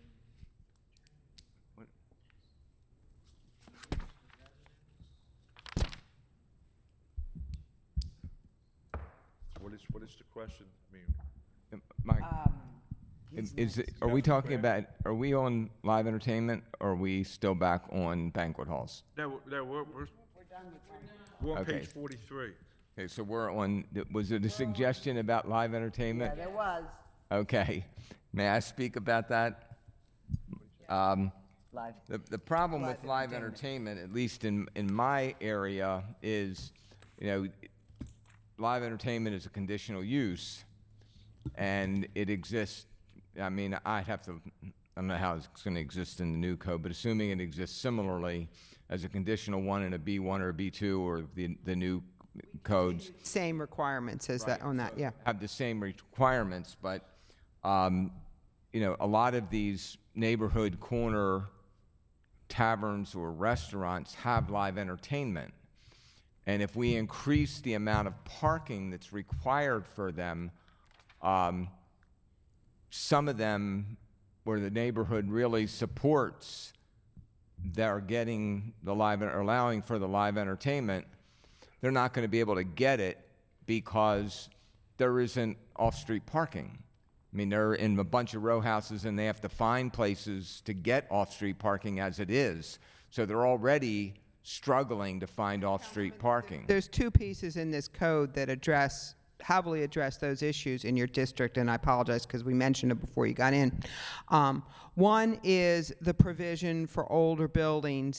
What is, what is the question? I mean, Um, Mike, Um. he's is, it- next. are we talking about, are we on live entertainment, or are we still back on banquet halls? no, no, we're, we're, We're done with that. we're on Okay. page forty-three. Okay, so we're on, was it a suggestion about live Yeah, entertainment? there was. Okay, may I speak about that? Um, Live. The, the problem with Live live entertainment, at least in, in my area, is, you know, live entertainment is a conditional use, and it exists, I mean, I'd have to, I don't know how it's gonna exist in the new code, but assuming it exists similarly as a conditional one in a B one or a B two or the, the new codes, Same requirements as that, on that, yeah. have the same requirements, but, um, you know, a lot of these neighborhood corner taverns or restaurants have live entertainment. And if we increase the amount of parking that's required for them, um, some of them, where the neighborhood really supports, they're getting the live, or allowing for the live entertainment, they're not going to be able to get it because there isn't off-street parking. I mean, they're in a bunch of row houses and they have to find places to get off-street parking as it is. So they're already struggling to find off-street parking. There's two pieces in this code that address, heavily address those issues in your district, and I apologize because we mentioned it before you got in. Um, one is the provision for older buildings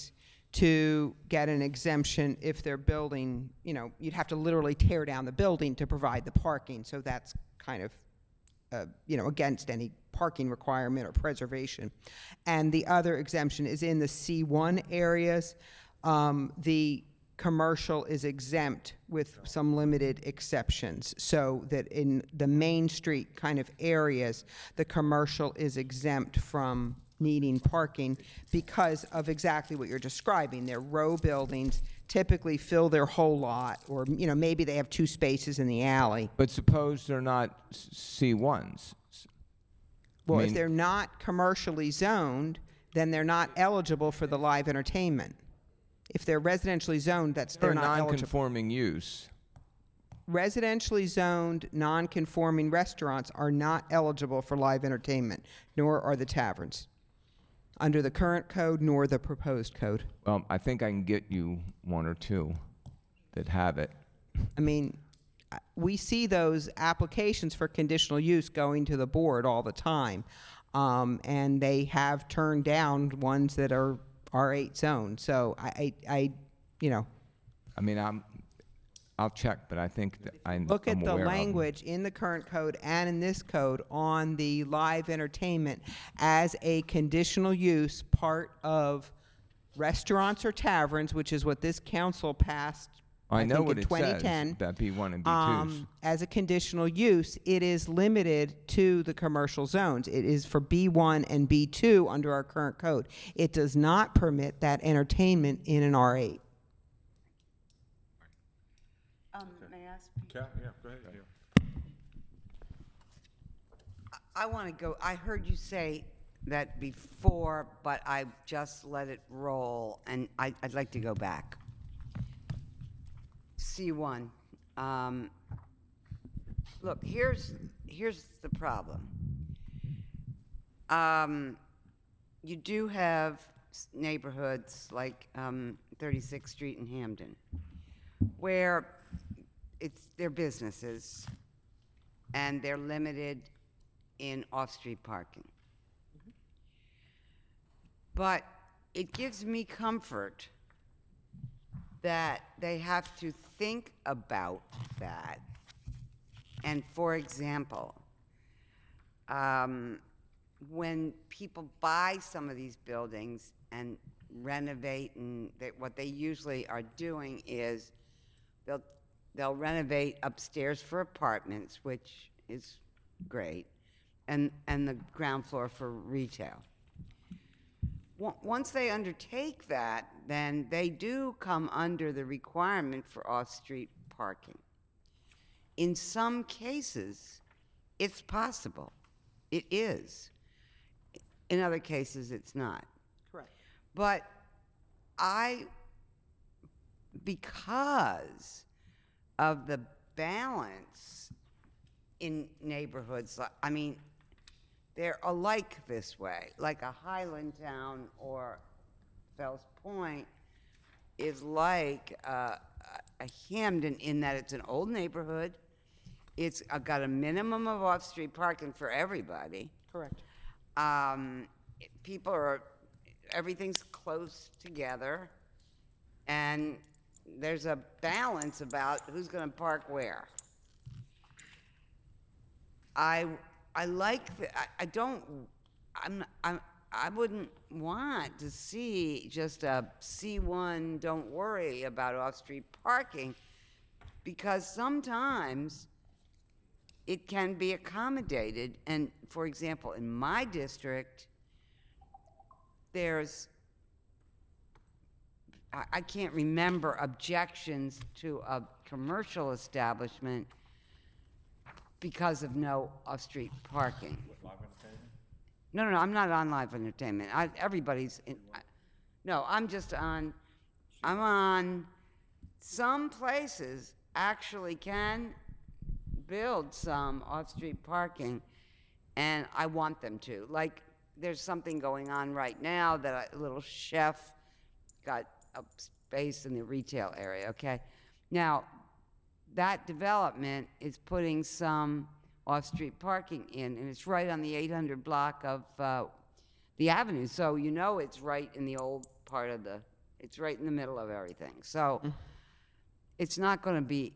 to get an exemption if they're building, you know, you'd have to literally tear down the building to provide the parking, so that's kind of, uh, you know, against any parking requirement or preservation. And the other exemption is in the C one areas. Um, the commercial is exempt with some limited exceptions, so that in the main street kind of areas, the commercial is exempt from needing parking because of exactly what you're describing. They're row buildings, typically fill their whole lot, or, you know, maybe they have two spaces in the alley. But suppose they're not s- C ones. Well, if mean- they're not commercially zoned, then they're not eligible for the live entertainment. If they're residentially zoned, that's, They're they're not eligible. non-conforming use. Residentially zoned, non-conforming restaurants are not eligible for live entertainment, nor are the taverns, under the current code nor the proposed code. Well, I think I can get you one or two that have it. I mean, I- we see those applications for conditional use going to the board all the time, um, and they have turned down ones that are R eight zoned. So I, I, I, you know, I mean, I'm, I'll check, but I think that I'm look at I'm the aware of them. language in the current code and in this code on the live entertainment as a conditional use part of restaurants or taverns, which is what this council passed, I I know think, what in it twenty says, ten. that B one and B twos. Um, as a conditional use, it is limited to the commercial zones. It is for B one and B two under our current code. It does not permit that entertainment in an R eight. Um, may I ask? Yeah, yeah, go ahead, yeah. I want to go, I heard you say that before, but I just let it roll, and I, I'd like to go back. C one. Um, look, here's, here's the problem. Um, you do have s- neighborhoods like um, thirty-sixth Street in Hamden, where it's, they're businesses, and they're limited in off-street parking. But it gives me comfort that they have to think about that. And for example, um, when people buy some of these buildings and renovate, and they, what they usually are doing is they'll they'll renovate upstairs for apartments, which is great, and and the ground floor for retail. Wa- Once they undertake that, then they do come under the requirement for off-street parking. In some cases, it's possible. It is. In other cases, it's not. Correct. But I, because of the balance in neighborhoods, li- I mean, they're alike this way, like a Highland town or Fells Point is like uh, a Hamden in that it's an old neighborhood. It's uh, got a minimum of off-street parking for everybody. Correct. Um, people are, everything's close together, and there's a balance about who's going to park where. I, I like, the, I, I don't, I'm, I'm, I wouldn't want to see just a C one, don't worry about off-street parking, because sometimes it can be accommodated. And for example, in my district, there's, I, I can't remember objections to a commercial establishment because of no off-street parking. No, no, no, I'm not on live entertainment. I, everybody's in, I, no, I'm just on, I'm on, some places actually can build some off-street parking, and I want them to. Like, there's something going on right now that I- a little chef got a space in the retail area, okay? Now, that development is putting some off-street parking in, and it's right on the eight hundred block of uh, the avenue, so you know it's right in the old part of the It's right in the middle of everything. So it's not going to be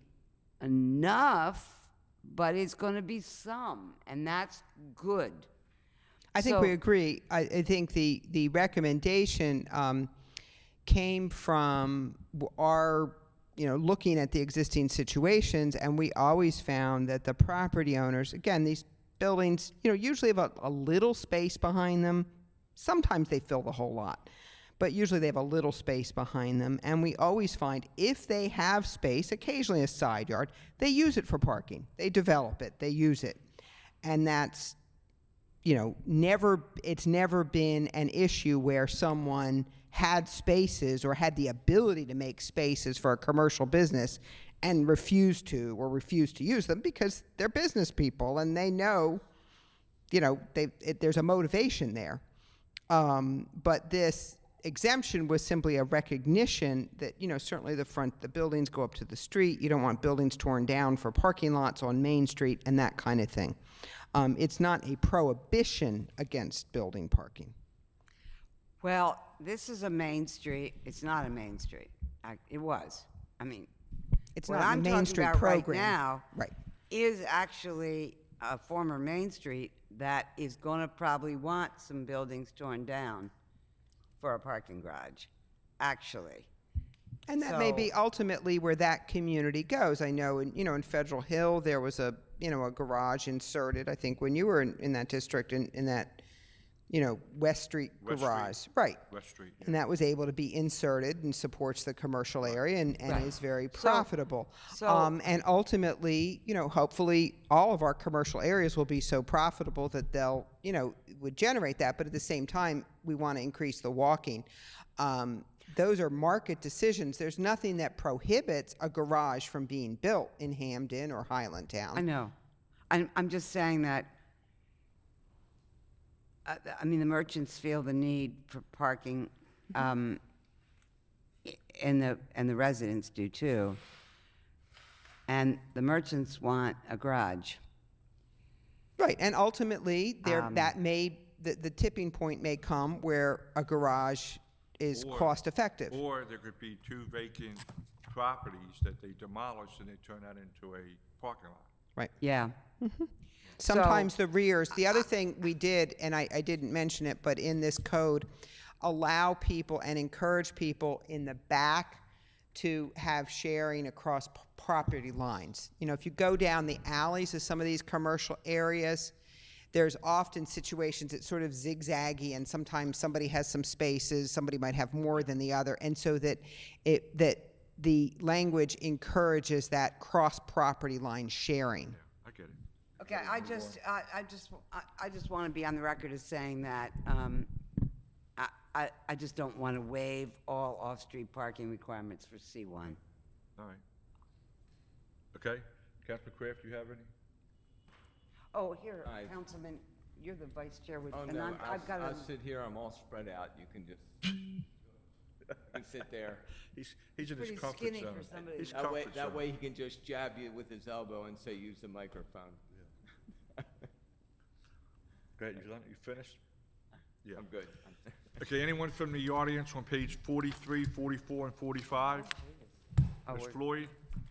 enough, but it's going to be some, and that's good. I think So- we agree. I, I think the, the recommendation um, came from w- our, you know, looking at the existing situations, and we always found that the property owners, again, these buildings, you know, usually have a, a little space behind them. Sometimes they fill the whole lot, but usually they have a little space behind them. And we always find if they have space, occasionally a side yard, they use it for parking. They develop it, they use it. And that's, you know, never, it's never been an issue where someone had spaces or had the ability to make spaces for a commercial business and refused to or refused to use them because they're business people and they know, you know, they, it, there's a motivation there. Um, but this exemption was simply a recognition that, you know, certainly the front, the buildings go up to the street. You don't want buildings torn down for parking lots on Main Street and that kind of thing. Um, it's not a prohibition against building parking. Well, this is a main street. It's not a main street. I, it was. I mean, It's what not I'm a Main talking Street about right program. now Right. is actually a former Main Street that is going to probably want some buildings torn down for a parking garage, actually. And that may be So- ultimately where that community goes. I know, in, you know, in Federal Hill, there was a, you know, a garage inserted, I think, when you were in, in that district, in, in that, you know, West Street West garage. Street. Right. West Street, yeah. And that was able to be inserted and supports the commercial area and, and Right. is very So- profitable. so- um, and ultimately, you know, hopefully all of our commercial areas will be so profitable that they'll, you know, would generate that. But at the same time, we want to increase the walking. Um, those are market decisions. There's nothing that prohibits a garage from being built in Hamden or Highlandtown. I know. I'm, I'm just saying that, uh, I mean, the merchants feel the need for parking, um, i- and the, and the residents do too. And the merchants want a garage. Right, and ultimately, there, Um, that may, the, the tipping point may come where a garage is Or- cost-effective. Or there could be two vacant properties that they demolish and they turn that into a parking lot. Right. Yeah. Sometimes the rears, the other thing we did, and I, I didn't mention it, but in this code, allow people and encourage people in the back to have sharing across p- property lines. You know, if you go down the alleys of some of these commercial areas, there's often situations that sort of zigzaggy, and sometimes somebody has some spaces, somebody might have more than the other, and so that it, that the language encourages that cross-property line sharing. I get it. Okay, I just, I, I just, I, I just want to be on the record as saying that, um, I, I, I just don't want to waive all off-street parking requirements for C one. All right. Okay, Councilman Kraft, you have any? Oh, here, I- Councilman, you're the vice chair with, Oh, and no, I'm, I'll, I've got a, I'll sit here, I'm all spread out, you can just, you can sit there. He's, he's in his pretty comfort skinny zone. for somebody. His That way, comfort that zone. way he can just jab you with his elbow and say, use the microphone. Go ahead, you done? You finished? Yeah. I'm good. Okay, anyone from the audience on page forty-three, forty-four, and forty-five? Oh, Miz we're- Floyd?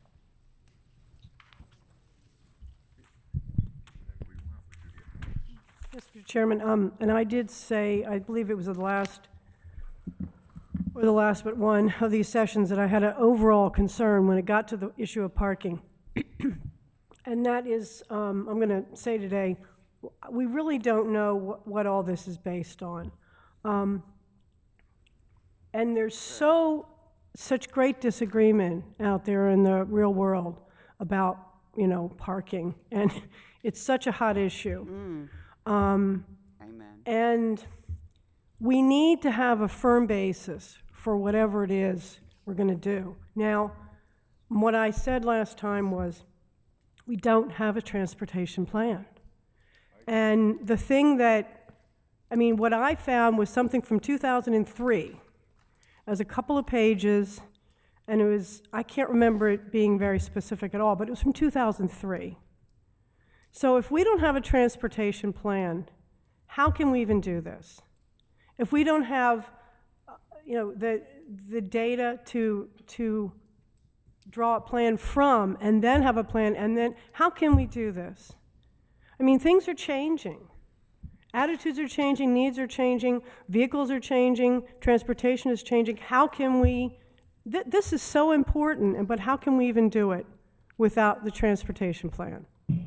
Mister Chairman, um, and I did say, I believe it was the last, or the last but one of these sessions, that I had an overall concern when it got to the issue of parking. And that is, um, I'm going to say today, we really don't know what, what all this is based on. Um, and there's so, such great disagreement out there in the real world about, you know, parking. And it's such a hot issue. Um, Amen. and we need to have a firm basis for whatever it is we're going to do. Now, what I said last time was, we don't have a transportation plan. And the thing that, I mean, what I found was something from two thousand three. As a couple of pages, and it was, I can't remember it being very specific at all, but it was from two thousand three. So if we don't have a transportation plan, how can we even do this? If we don't have, uh, you know, the, the data to, to draw a plan from, and then have a plan, and then, how can we do this? I mean, things are changing. Attitudes are changing, needs are changing, vehicles are changing, transportation is changing. How can we, th this is so important, but how can we even do it without the transportation plan?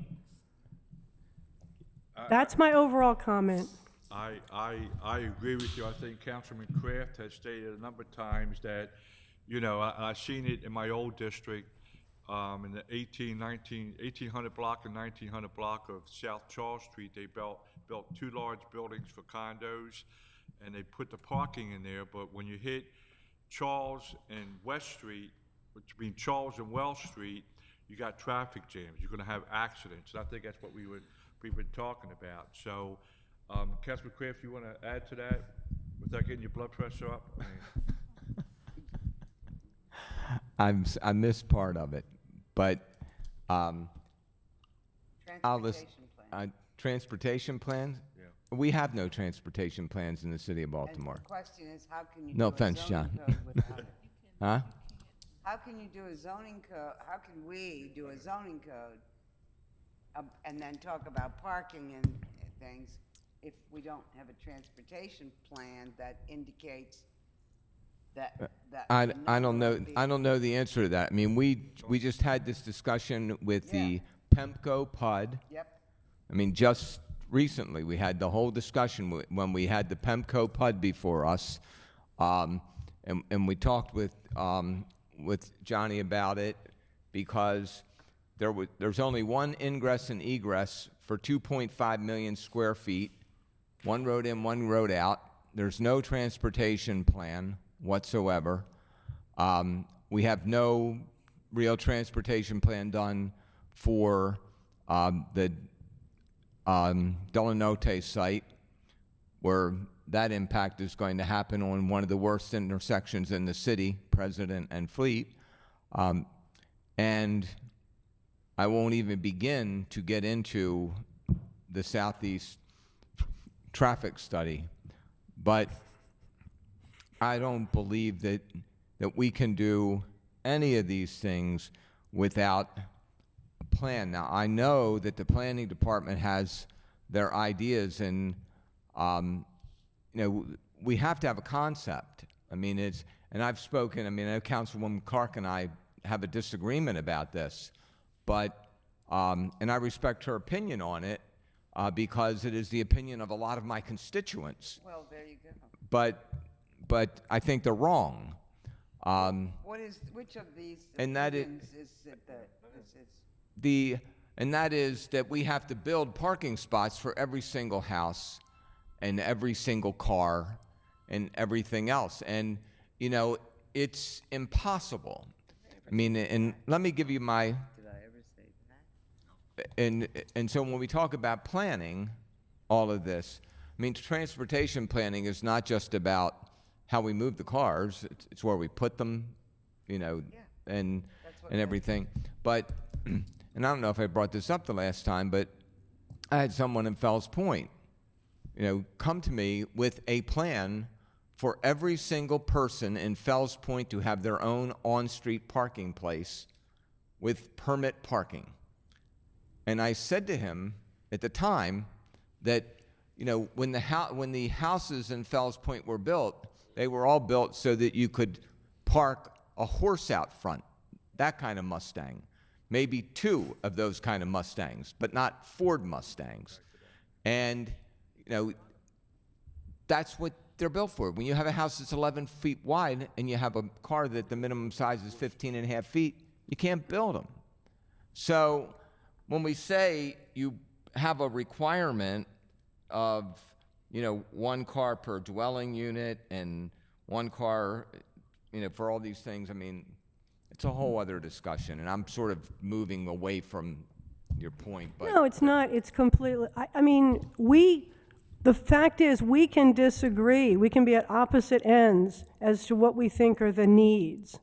That's my overall comment. I, I, I agree with you. I think Councilman Kraft has stated a number of times that, you know, I, I've seen it in my old district, um, in the eighteen, nineteen, eighteen hundred block and nineteen hundred block of South Charles Street. They built, built two large buildings for condos, and they put the parking in there, but when you hit Charles and West Street, between Charles and Wells Street, you got traffic jams. You're gonna have accidents. And I think that's what we would, we've been talking about. So, um, Councilman Kraft, you wanna add to that without getting your blood pressure up? I mean, I'm, s- I missed part of it, but um, I'll listen. Transportation plan. Uh, transportation plans? Yeah. We have no transportation plans in the city of Baltimore. And the question is, how can you No do a offense, zoning John. code without it? Huh? How can you do a zoning code, how can we do a zoning code uh, and then talk about parking and uh, things if we don't have a transportation plan that indicates that, that. I, the I don't number know, of I don't know the answer to that. I mean, we, we just had this discussion with the PEMCO P U D. Yep, I mean, just recently, we had the whole discussion wh- when we had the PEMCO P U D before us. Um, and, and we talked with, um, with Johnny about it because there was, there's only one ingress and egress for two point five million square feet, one road in, one road out. There's no transportation plan whatsoever. Um, we have no real transportation plan done for um, the um, Delanote site, where that impact is going to happen on one of the worst intersections in the city, President and Fleet. Um, and I won't even begin to get into the Southeast traffic study. But I don't believe that, that we can do any of these things without a plan. Now, I know that the planning department has their ideas, and um, you know, we have to have a concept. I mean, it's, and I've spoken, I mean, I know Councilwoman Clark and I have a disagreement about this, but, um, and I respect her opinion on it, uh, because it is the opinion of a lot of my constituents. well, there you go. But, but I think they're wrong. Um, What is, which of these And that it- opinions is it that, is, is, the, and that is that we have to build parking spots for every single house and every single car and everything else. And, you know, it's impossible. I mean, and let me give you my, did I ever say that? and, and so when we talk about planning all of this, I mean, transportation planning is not just about how we move the cars, it's, it's where we put them, you know, Yeah. and, That's what and it is. everything. But, and I don't know if I brought this up the last time, but I had someone in Fells Point, you know, come to me with a plan for every single person in Fells Point to have their own on-street parking place with permit parking. And I said to him at the time that, you know, when the, hou- when the houses in Fells Point were built, they were all built so that you could park a horse out front, that kind of Mustang. Maybe two of those kind of Mustangs, but not Ford Mustangs. And, you know, that's what they're built for. When you have a house that's eleven feet wide and you have a car that the minimum size is fifteen and a half feet, you can't build them. So when we say you have a requirement of, you know, one car per dwelling unit and one car, you know, for all these things, I mean, it's a whole other discussion, and I'm sort of moving away from your point, but. No, it's not. It's completely, I, I mean, we, the fact is, we can disagree. We can be at opposite ends as to what we think are the needs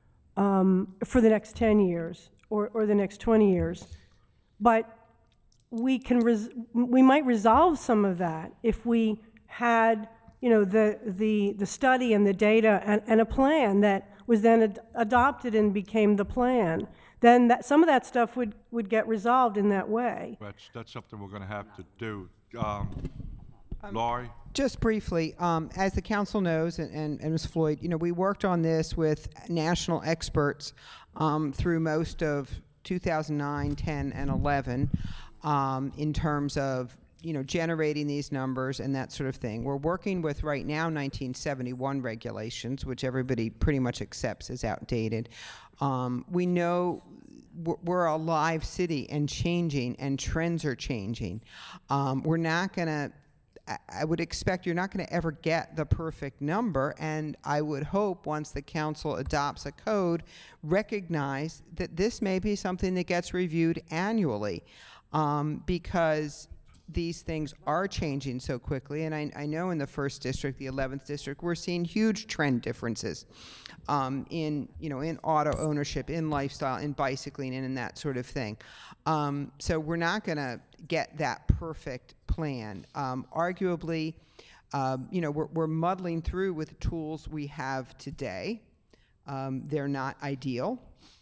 um, for the next ten years or, or the next twenty years. But we can, res we might resolve some of that if we had you know, the, the, the study and the data and, and a plan that was then ad- adopted and became the plan, then that, some of that stuff would, would get resolved in that way. That's, that's something we're gonna have to do. Um, Laurie? Just briefly, um, as the council knows, and, and, and Miz Floyd, you know, we worked on this with national experts um, through most of two thousand nine, ten, and eleven um, in terms of, you know, generating these numbers and that sort of thing. We're working with right now nineteen seventy-one regulations, which everybody pretty much accepts as outdated. Um, we know we're- we're a live city and changing, and trends are changing. Um, we're not going to I- I would expect you're not going to ever get the perfect number, and I would hope once the council adopts a code, recognize that this may be something that gets reviewed annually, um, because these things are changing so quickly. And I, I know in the first district, the eleventh district, we're seeing huge trend differences um, in, you know, in auto ownership, in lifestyle, in bicycling, and in that sort of thing. Um, so we're not going to get that perfect plan. Um, arguably, um, you know, we're, we're muddling through with the tools we have today. Um, they're not ideal,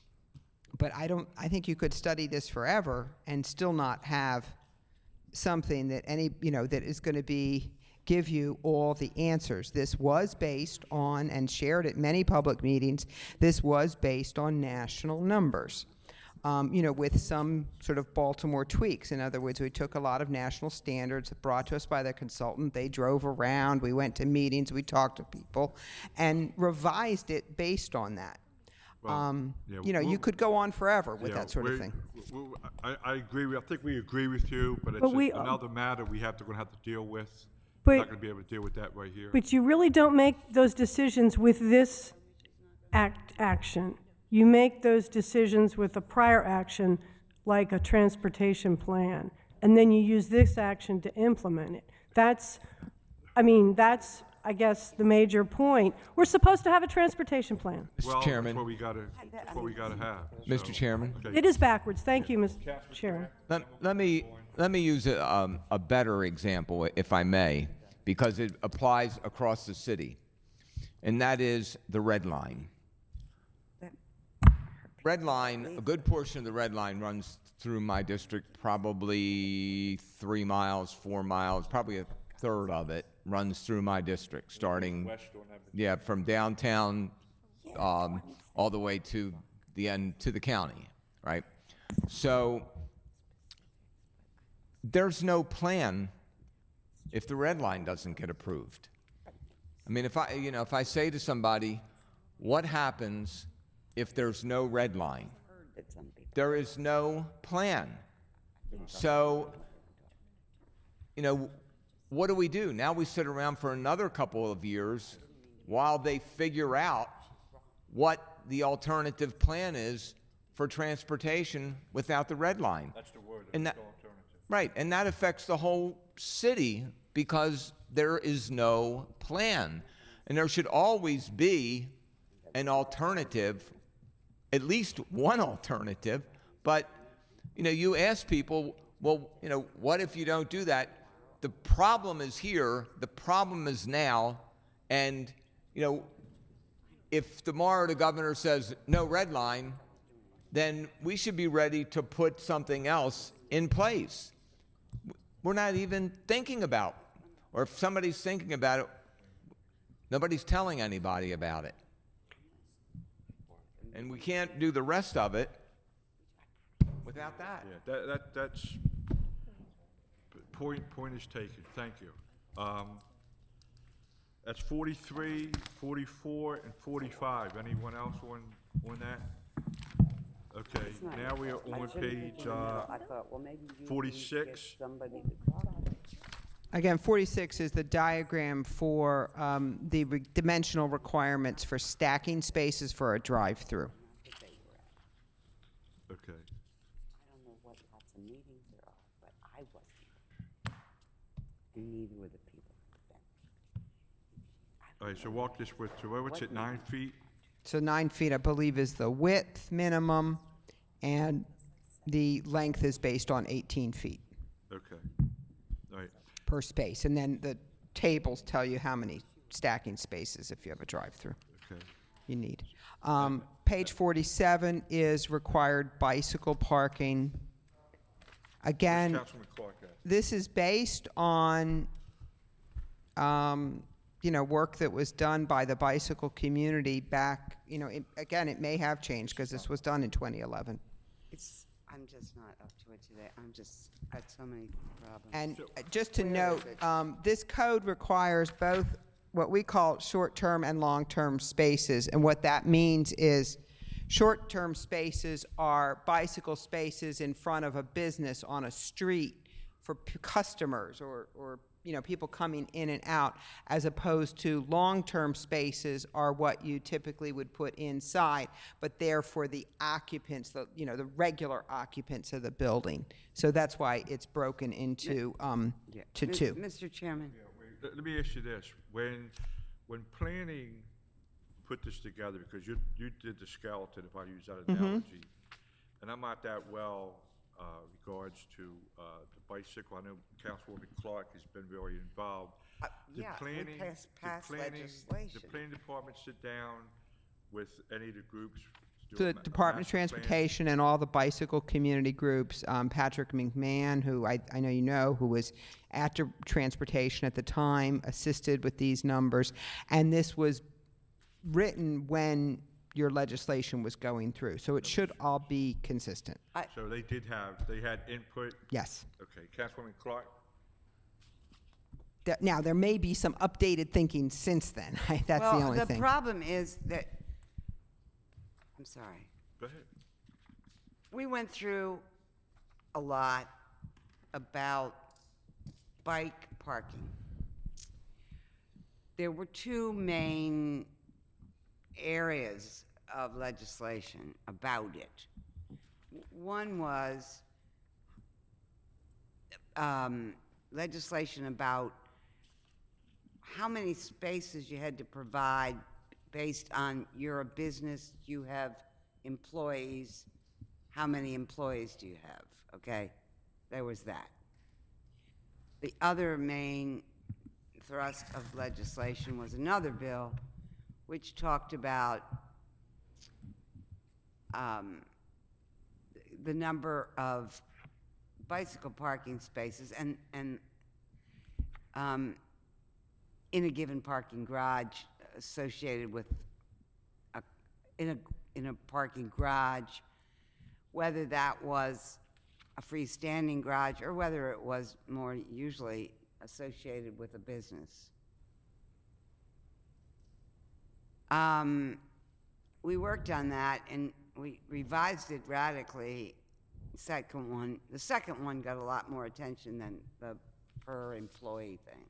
but I don't. I think you could study this forever and still not have something that any, you know, that is going to be give you all the answers. This was based on, and shared at many public meetings, this was based on national numbers. Um, you know, with some sort of Baltimore tweaks. In other words, we took a lot of national standards brought to us by the consultant. They drove around, we went to meetings, we talked to people, and revised it based on that. Well, Um, yeah, you know, you we'll- cock go on forever with Yeah, that sort of we- thing. we- I, I agree, with- I think we agree with you, but it's But we, a- uh, another matter we have to, gonna have to deal with. But- We're not gonna be able to deal with that right here. But you really don't make those decisions with this act, action. You make those decisions with a prior action, like a transportation plan, and then you use this action to implement it. That's, I mean, that's, I guess, the major point. We're supposed to have a transportation plan. Well, Mister that's Chairman, what we gotta, that's what we gotta have. Mister so- Chairman, Okay. It is backwards. Thank you, Mister Chairman. let, let me, let me use a, um, a better example, if I may, because it applies across the city, and that is the red line. Red line, a good portion of the red line runs through my district, probably three miles, four miles, probably a third of it runs through my district, starting, yeah, from downtown um, all the way to the end, to the county, right? So there's no plan if the red line doesn't get approved. I mean, if I, you know, if I say to somebody, what happens if there's no red line? There is no plan. So, you know, what do we do? Now we sit around for another couple of years while they figure out what the alternative plan is for transportation without the red line. That's the word, And that's that- the alternative. Right, and that affects the whole city because there is no plan. And there should always be an alternative, at least one alternative. But, you know, you ask people, well, you know, what if you don't do that? The problem is here, the problem is now, and, you know, if tomorrow the governor says no red line, then we should be ready to put something else in place. We're not even thinking about, or if somebody's thinking about it, nobody's telling anybody about it. And we can't do the rest of it without that. Yeah, that, that, that's, point, point is taken, thank you. Um, That's forty-three, forty-four, and forty-five. Anyone else on, on that? Okay, now we are on page, uh, forty-six. Again, forty-six is the diagram for um, the re- dimensional requirements for stacking spaces for a drive-through. Okay, I don't know what lots of meetings there are, but I wasn't. And neither were the people then. all right, so walk this with, so what's it, nine feet? So nine feet, I believe, is the width minimum, and the length is based on eighteen feet Okay, all right, per space. And then the tables tell you how many stacking spaces, if you have a drive-through, Okay. you need. Um, Page forty-seven is required bicycle parking. Again, Councilman Clark at? this is based on, um, you know, work that was done by the bicycle community back, you know, it, again, it may have changed because this was done in twenty eleven. It's, I'm just not up to it today. I'm just, got so many problems. And uh, just to Where is note, it? um, this code requires both what we call short-term and long-term spaces. And what that means is short-term spaces are bicycle spaces in front of a business on a street for p- customers or, or, you know, people coming in and out, as opposed to long-term spaces are what you typically would put inside, but they're for the occupants, the, you know, the regular occupants of the building. So that's why it's broken into, um, Yeah. to Mis- two. Mister Chairman, Yeah, wait, let, let me ask you this. When, when planning put this together, because you, you did the skeleton, if I use that analogy, and I'm not that well, uh, regards to, uh, the bicycle. I know Councilwoman Clark has been very involved. Uh, Did yeah, we planning- passed- did passed planning- legislation. The planning department sit down with any of the groups? do a The ma- a Department of master plan? Transportation and all the bicycle community groups, um, Patrick McMahon, who I, I know you know, who was at Tr- Transportation at the time, assisted with these numbers. And this was written when your legislation was going through. So it should all be consistent. I, So they did have, they had input? Yes. Okay, Councilwoman Clark? That- Now, there may be some updated thinking since then. That's the well, only the thing. problem is that, I'm sorry. Go ahead. We went through a lot about bike parking. There were two main areas of legislation about it. One was um, legislation about how many spaces you had to provide based on you're a business, you have employees, how many employees do you have, okay? There was that. The other main thrust of legislation was another bill which talked about um, the number of bicycle parking spaces and, and um, in a given parking garage associated with a, in a in a parking garage, whether that was a freestanding garage or whether it was more usually associated with a business. Um, we worked on that and we revised it radically. Second one, the second one got a lot more attention than the per employee thing.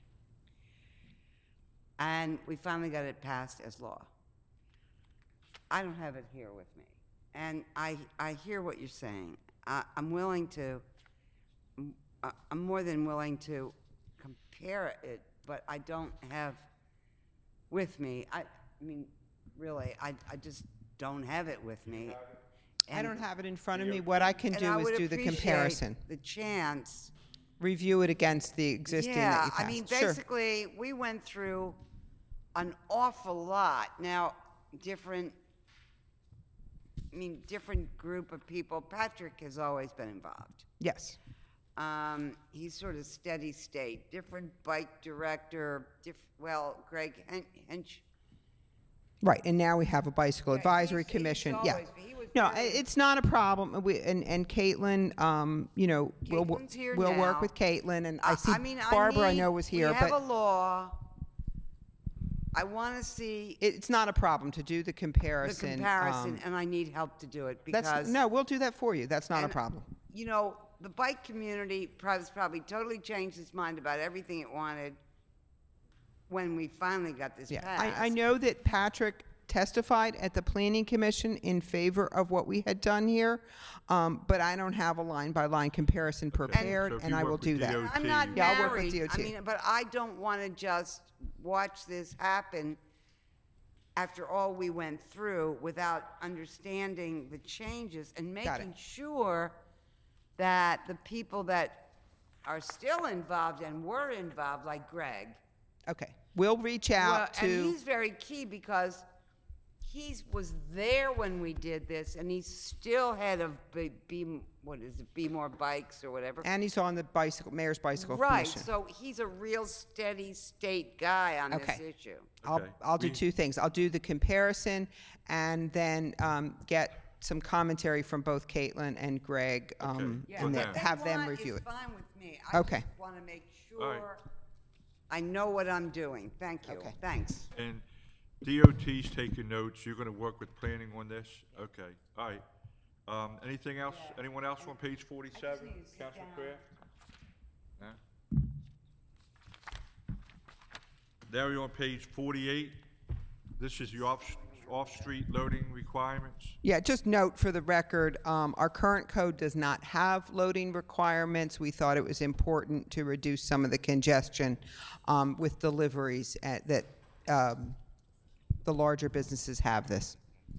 And we finally got it passed as law. I don't have it here with me. And I, I hear what you're saying. I, I'm willing to, I- I'm more than willing to compare it, but I don't have with me. I, I mean, really, I, I just don't have it with me. I don't have it in front of me. What I can And do I is would do the appreciate comparison. the chance. Review it against the existing that Yeah, you I mean, passed. Sure. basically, we went through an awful lot. Now, different, I mean, different group of people. Patrick has always been involved. Yes. Um, he's sort of steady state. Different bike director, diff, well, Greg Hen- Hench. Right, and now we have a bicycle Yeah, advisory he's- he's commission, yeah. always- he was No, i- very- it's not a problem, we, and, and Caitlin, um, you know, we'll, wo- Caitlin's here we'll work now. with Caitlin, and I see mean, Barbara, I need- know was here, We have a but law. I want to see it- it's not a problem to do the the comparison. comparison, um, and I need help to do it That's, because. no, we'll do that for you, that's not a And, problem. You know, the bike community prob- has probably totally changed its mind about everything it wanted when we finally got this Yeah, passed. I, I know that Patrick testified at the planning commission in favor of what we had done here, um, but I don't have a line-by-line comparison prepared, So if and you I work will with do that. D O T I'm not Yeah, I'll work with married. D O I T. mean, but I don't want to just watch this happen after all we went through without understanding the changes and Got it. making sure that the people that are still involved and were involved, like Greg. Okay, we'll reach Well, out and to, he's very key because he was there when we did this, and he's still head of Be, Be what is it, Be More Bikes or whatever. and he's on the bicycle, Mayor's Bicycle Right, Commission. so he's a real steady state guy on this Okay. issue. I'll, Okay, I'll do we- two things. I'll do the comparison and then um, get some commentary from both Caitlin and Greg, um, Yeah, and what then they have them want review is it. fine with me. I Okay. just want to make All right. sure I know what I'm doing. Thank you. Okay. Thanks. And D O T's taking notes, you're gonna work with planning on this? Okay, all right. Um, anything else? Anyone else on page forty-seven? need to sit Councilman down. Kraft? No? Now we're on page forty-eight. This is your off, off-street loading requirements. Yeah, just note for the record, um, our current code does not have loading requirements. We thought it was important to reduce some of the congestion um, with deliveries at, that um, the larger businesses have this.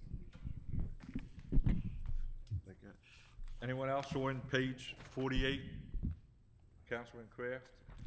Anyone else on page forty-eight? Councilman Kraft?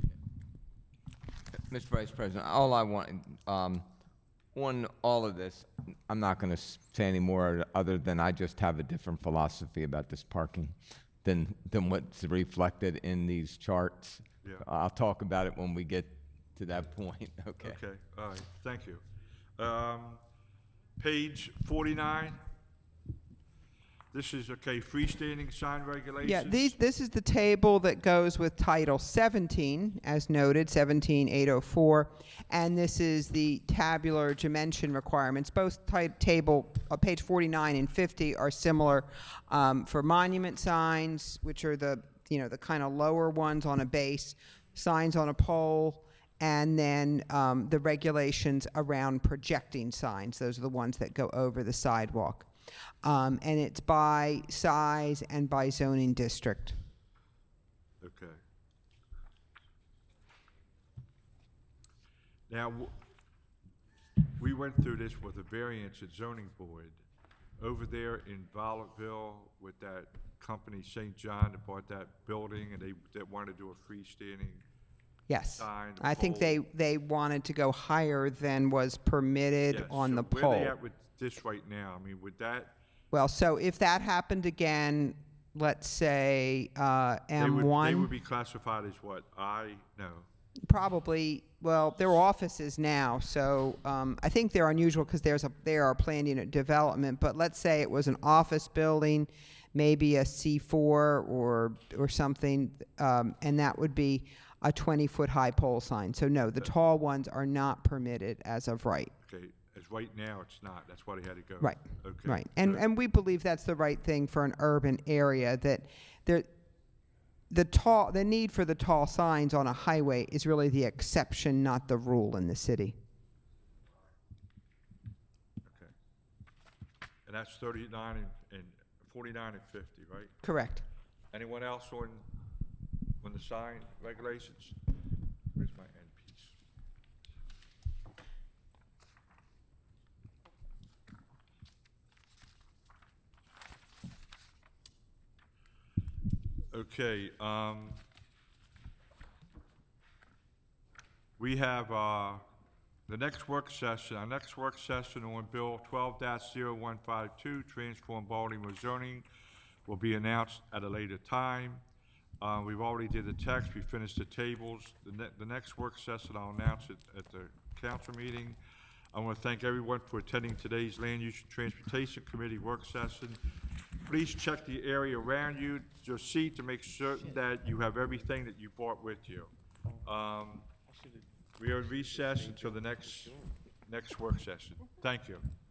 Mister Vice President, all I want, um, on all of this, I'm not going to say any more other than I just have a different philosophy about this parking than, than what's reflected in these charts. Yeah. I'll talk about it when we get to that point, okay? Okay, all right, thank you. Um, page forty-nine. This is, okay, freestanding sign regulations. Yeah, these, this is the table that goes with Title seventeen, as noted, seventeen eight oh four, and this is the tabular dimension requirements. Both ti- table, uh, page forty-nine and fifty are similar um, for monument signs, which are the, you know, the kind of lower ones on a base, signs on a pole, and then um, the regulations around projecting signs. Those are the ones that go over the sidewalk. Um, and it's by size and by zoning district. Okay. Now, w- we went through this with a variance at zoning board. Over there in Violetville with that company, Saint John, that bought that building and they, that wanted to do a freestanding Yes. sign. I think pole. they, they wanted to go higher than was permitted Yeah, on so the Where they pole. at with this right now? I mean, would that, Well, so if that happened again, let's say uh, they M would, they one, would be classified as what? I, no. probably, well, they're offices now, so um, I think they're unusual because there's a, there are planned unit development, but let's say it was an office building, maybe a C four or, or something, um, and that would be a twenty-foot high pole sign. So no, the tall ones are not permitted as of right. Okay, as right now, it's not. That's why they had to go. Right, Okay. right. And, good. and we believe that's the right thing for an urban area, that there, the tall, the need for the tall signs on a highway is really the exception, not the rule in the city. Okay. And that's thirty-nine and, and forty-nine and fifty, right? Correct. Anyone else on, on the sign regulations? Where's my end piece? Okay, um, we have, uh, the next work session, our next work session on Bill twelve one five two, transform Baltimore zoning, will be announced at a later time. Uh, we've already did the text, we finished the tables. The ne- the next work session, I'll announce it at the council meeting. I want to thank everyone for attending today's Land Use and Transportation Committee work session. Please check the area around you, your seat, to make certain that you have everything that you brought with you. Um, we are in recess until the next, next work session. Thank you.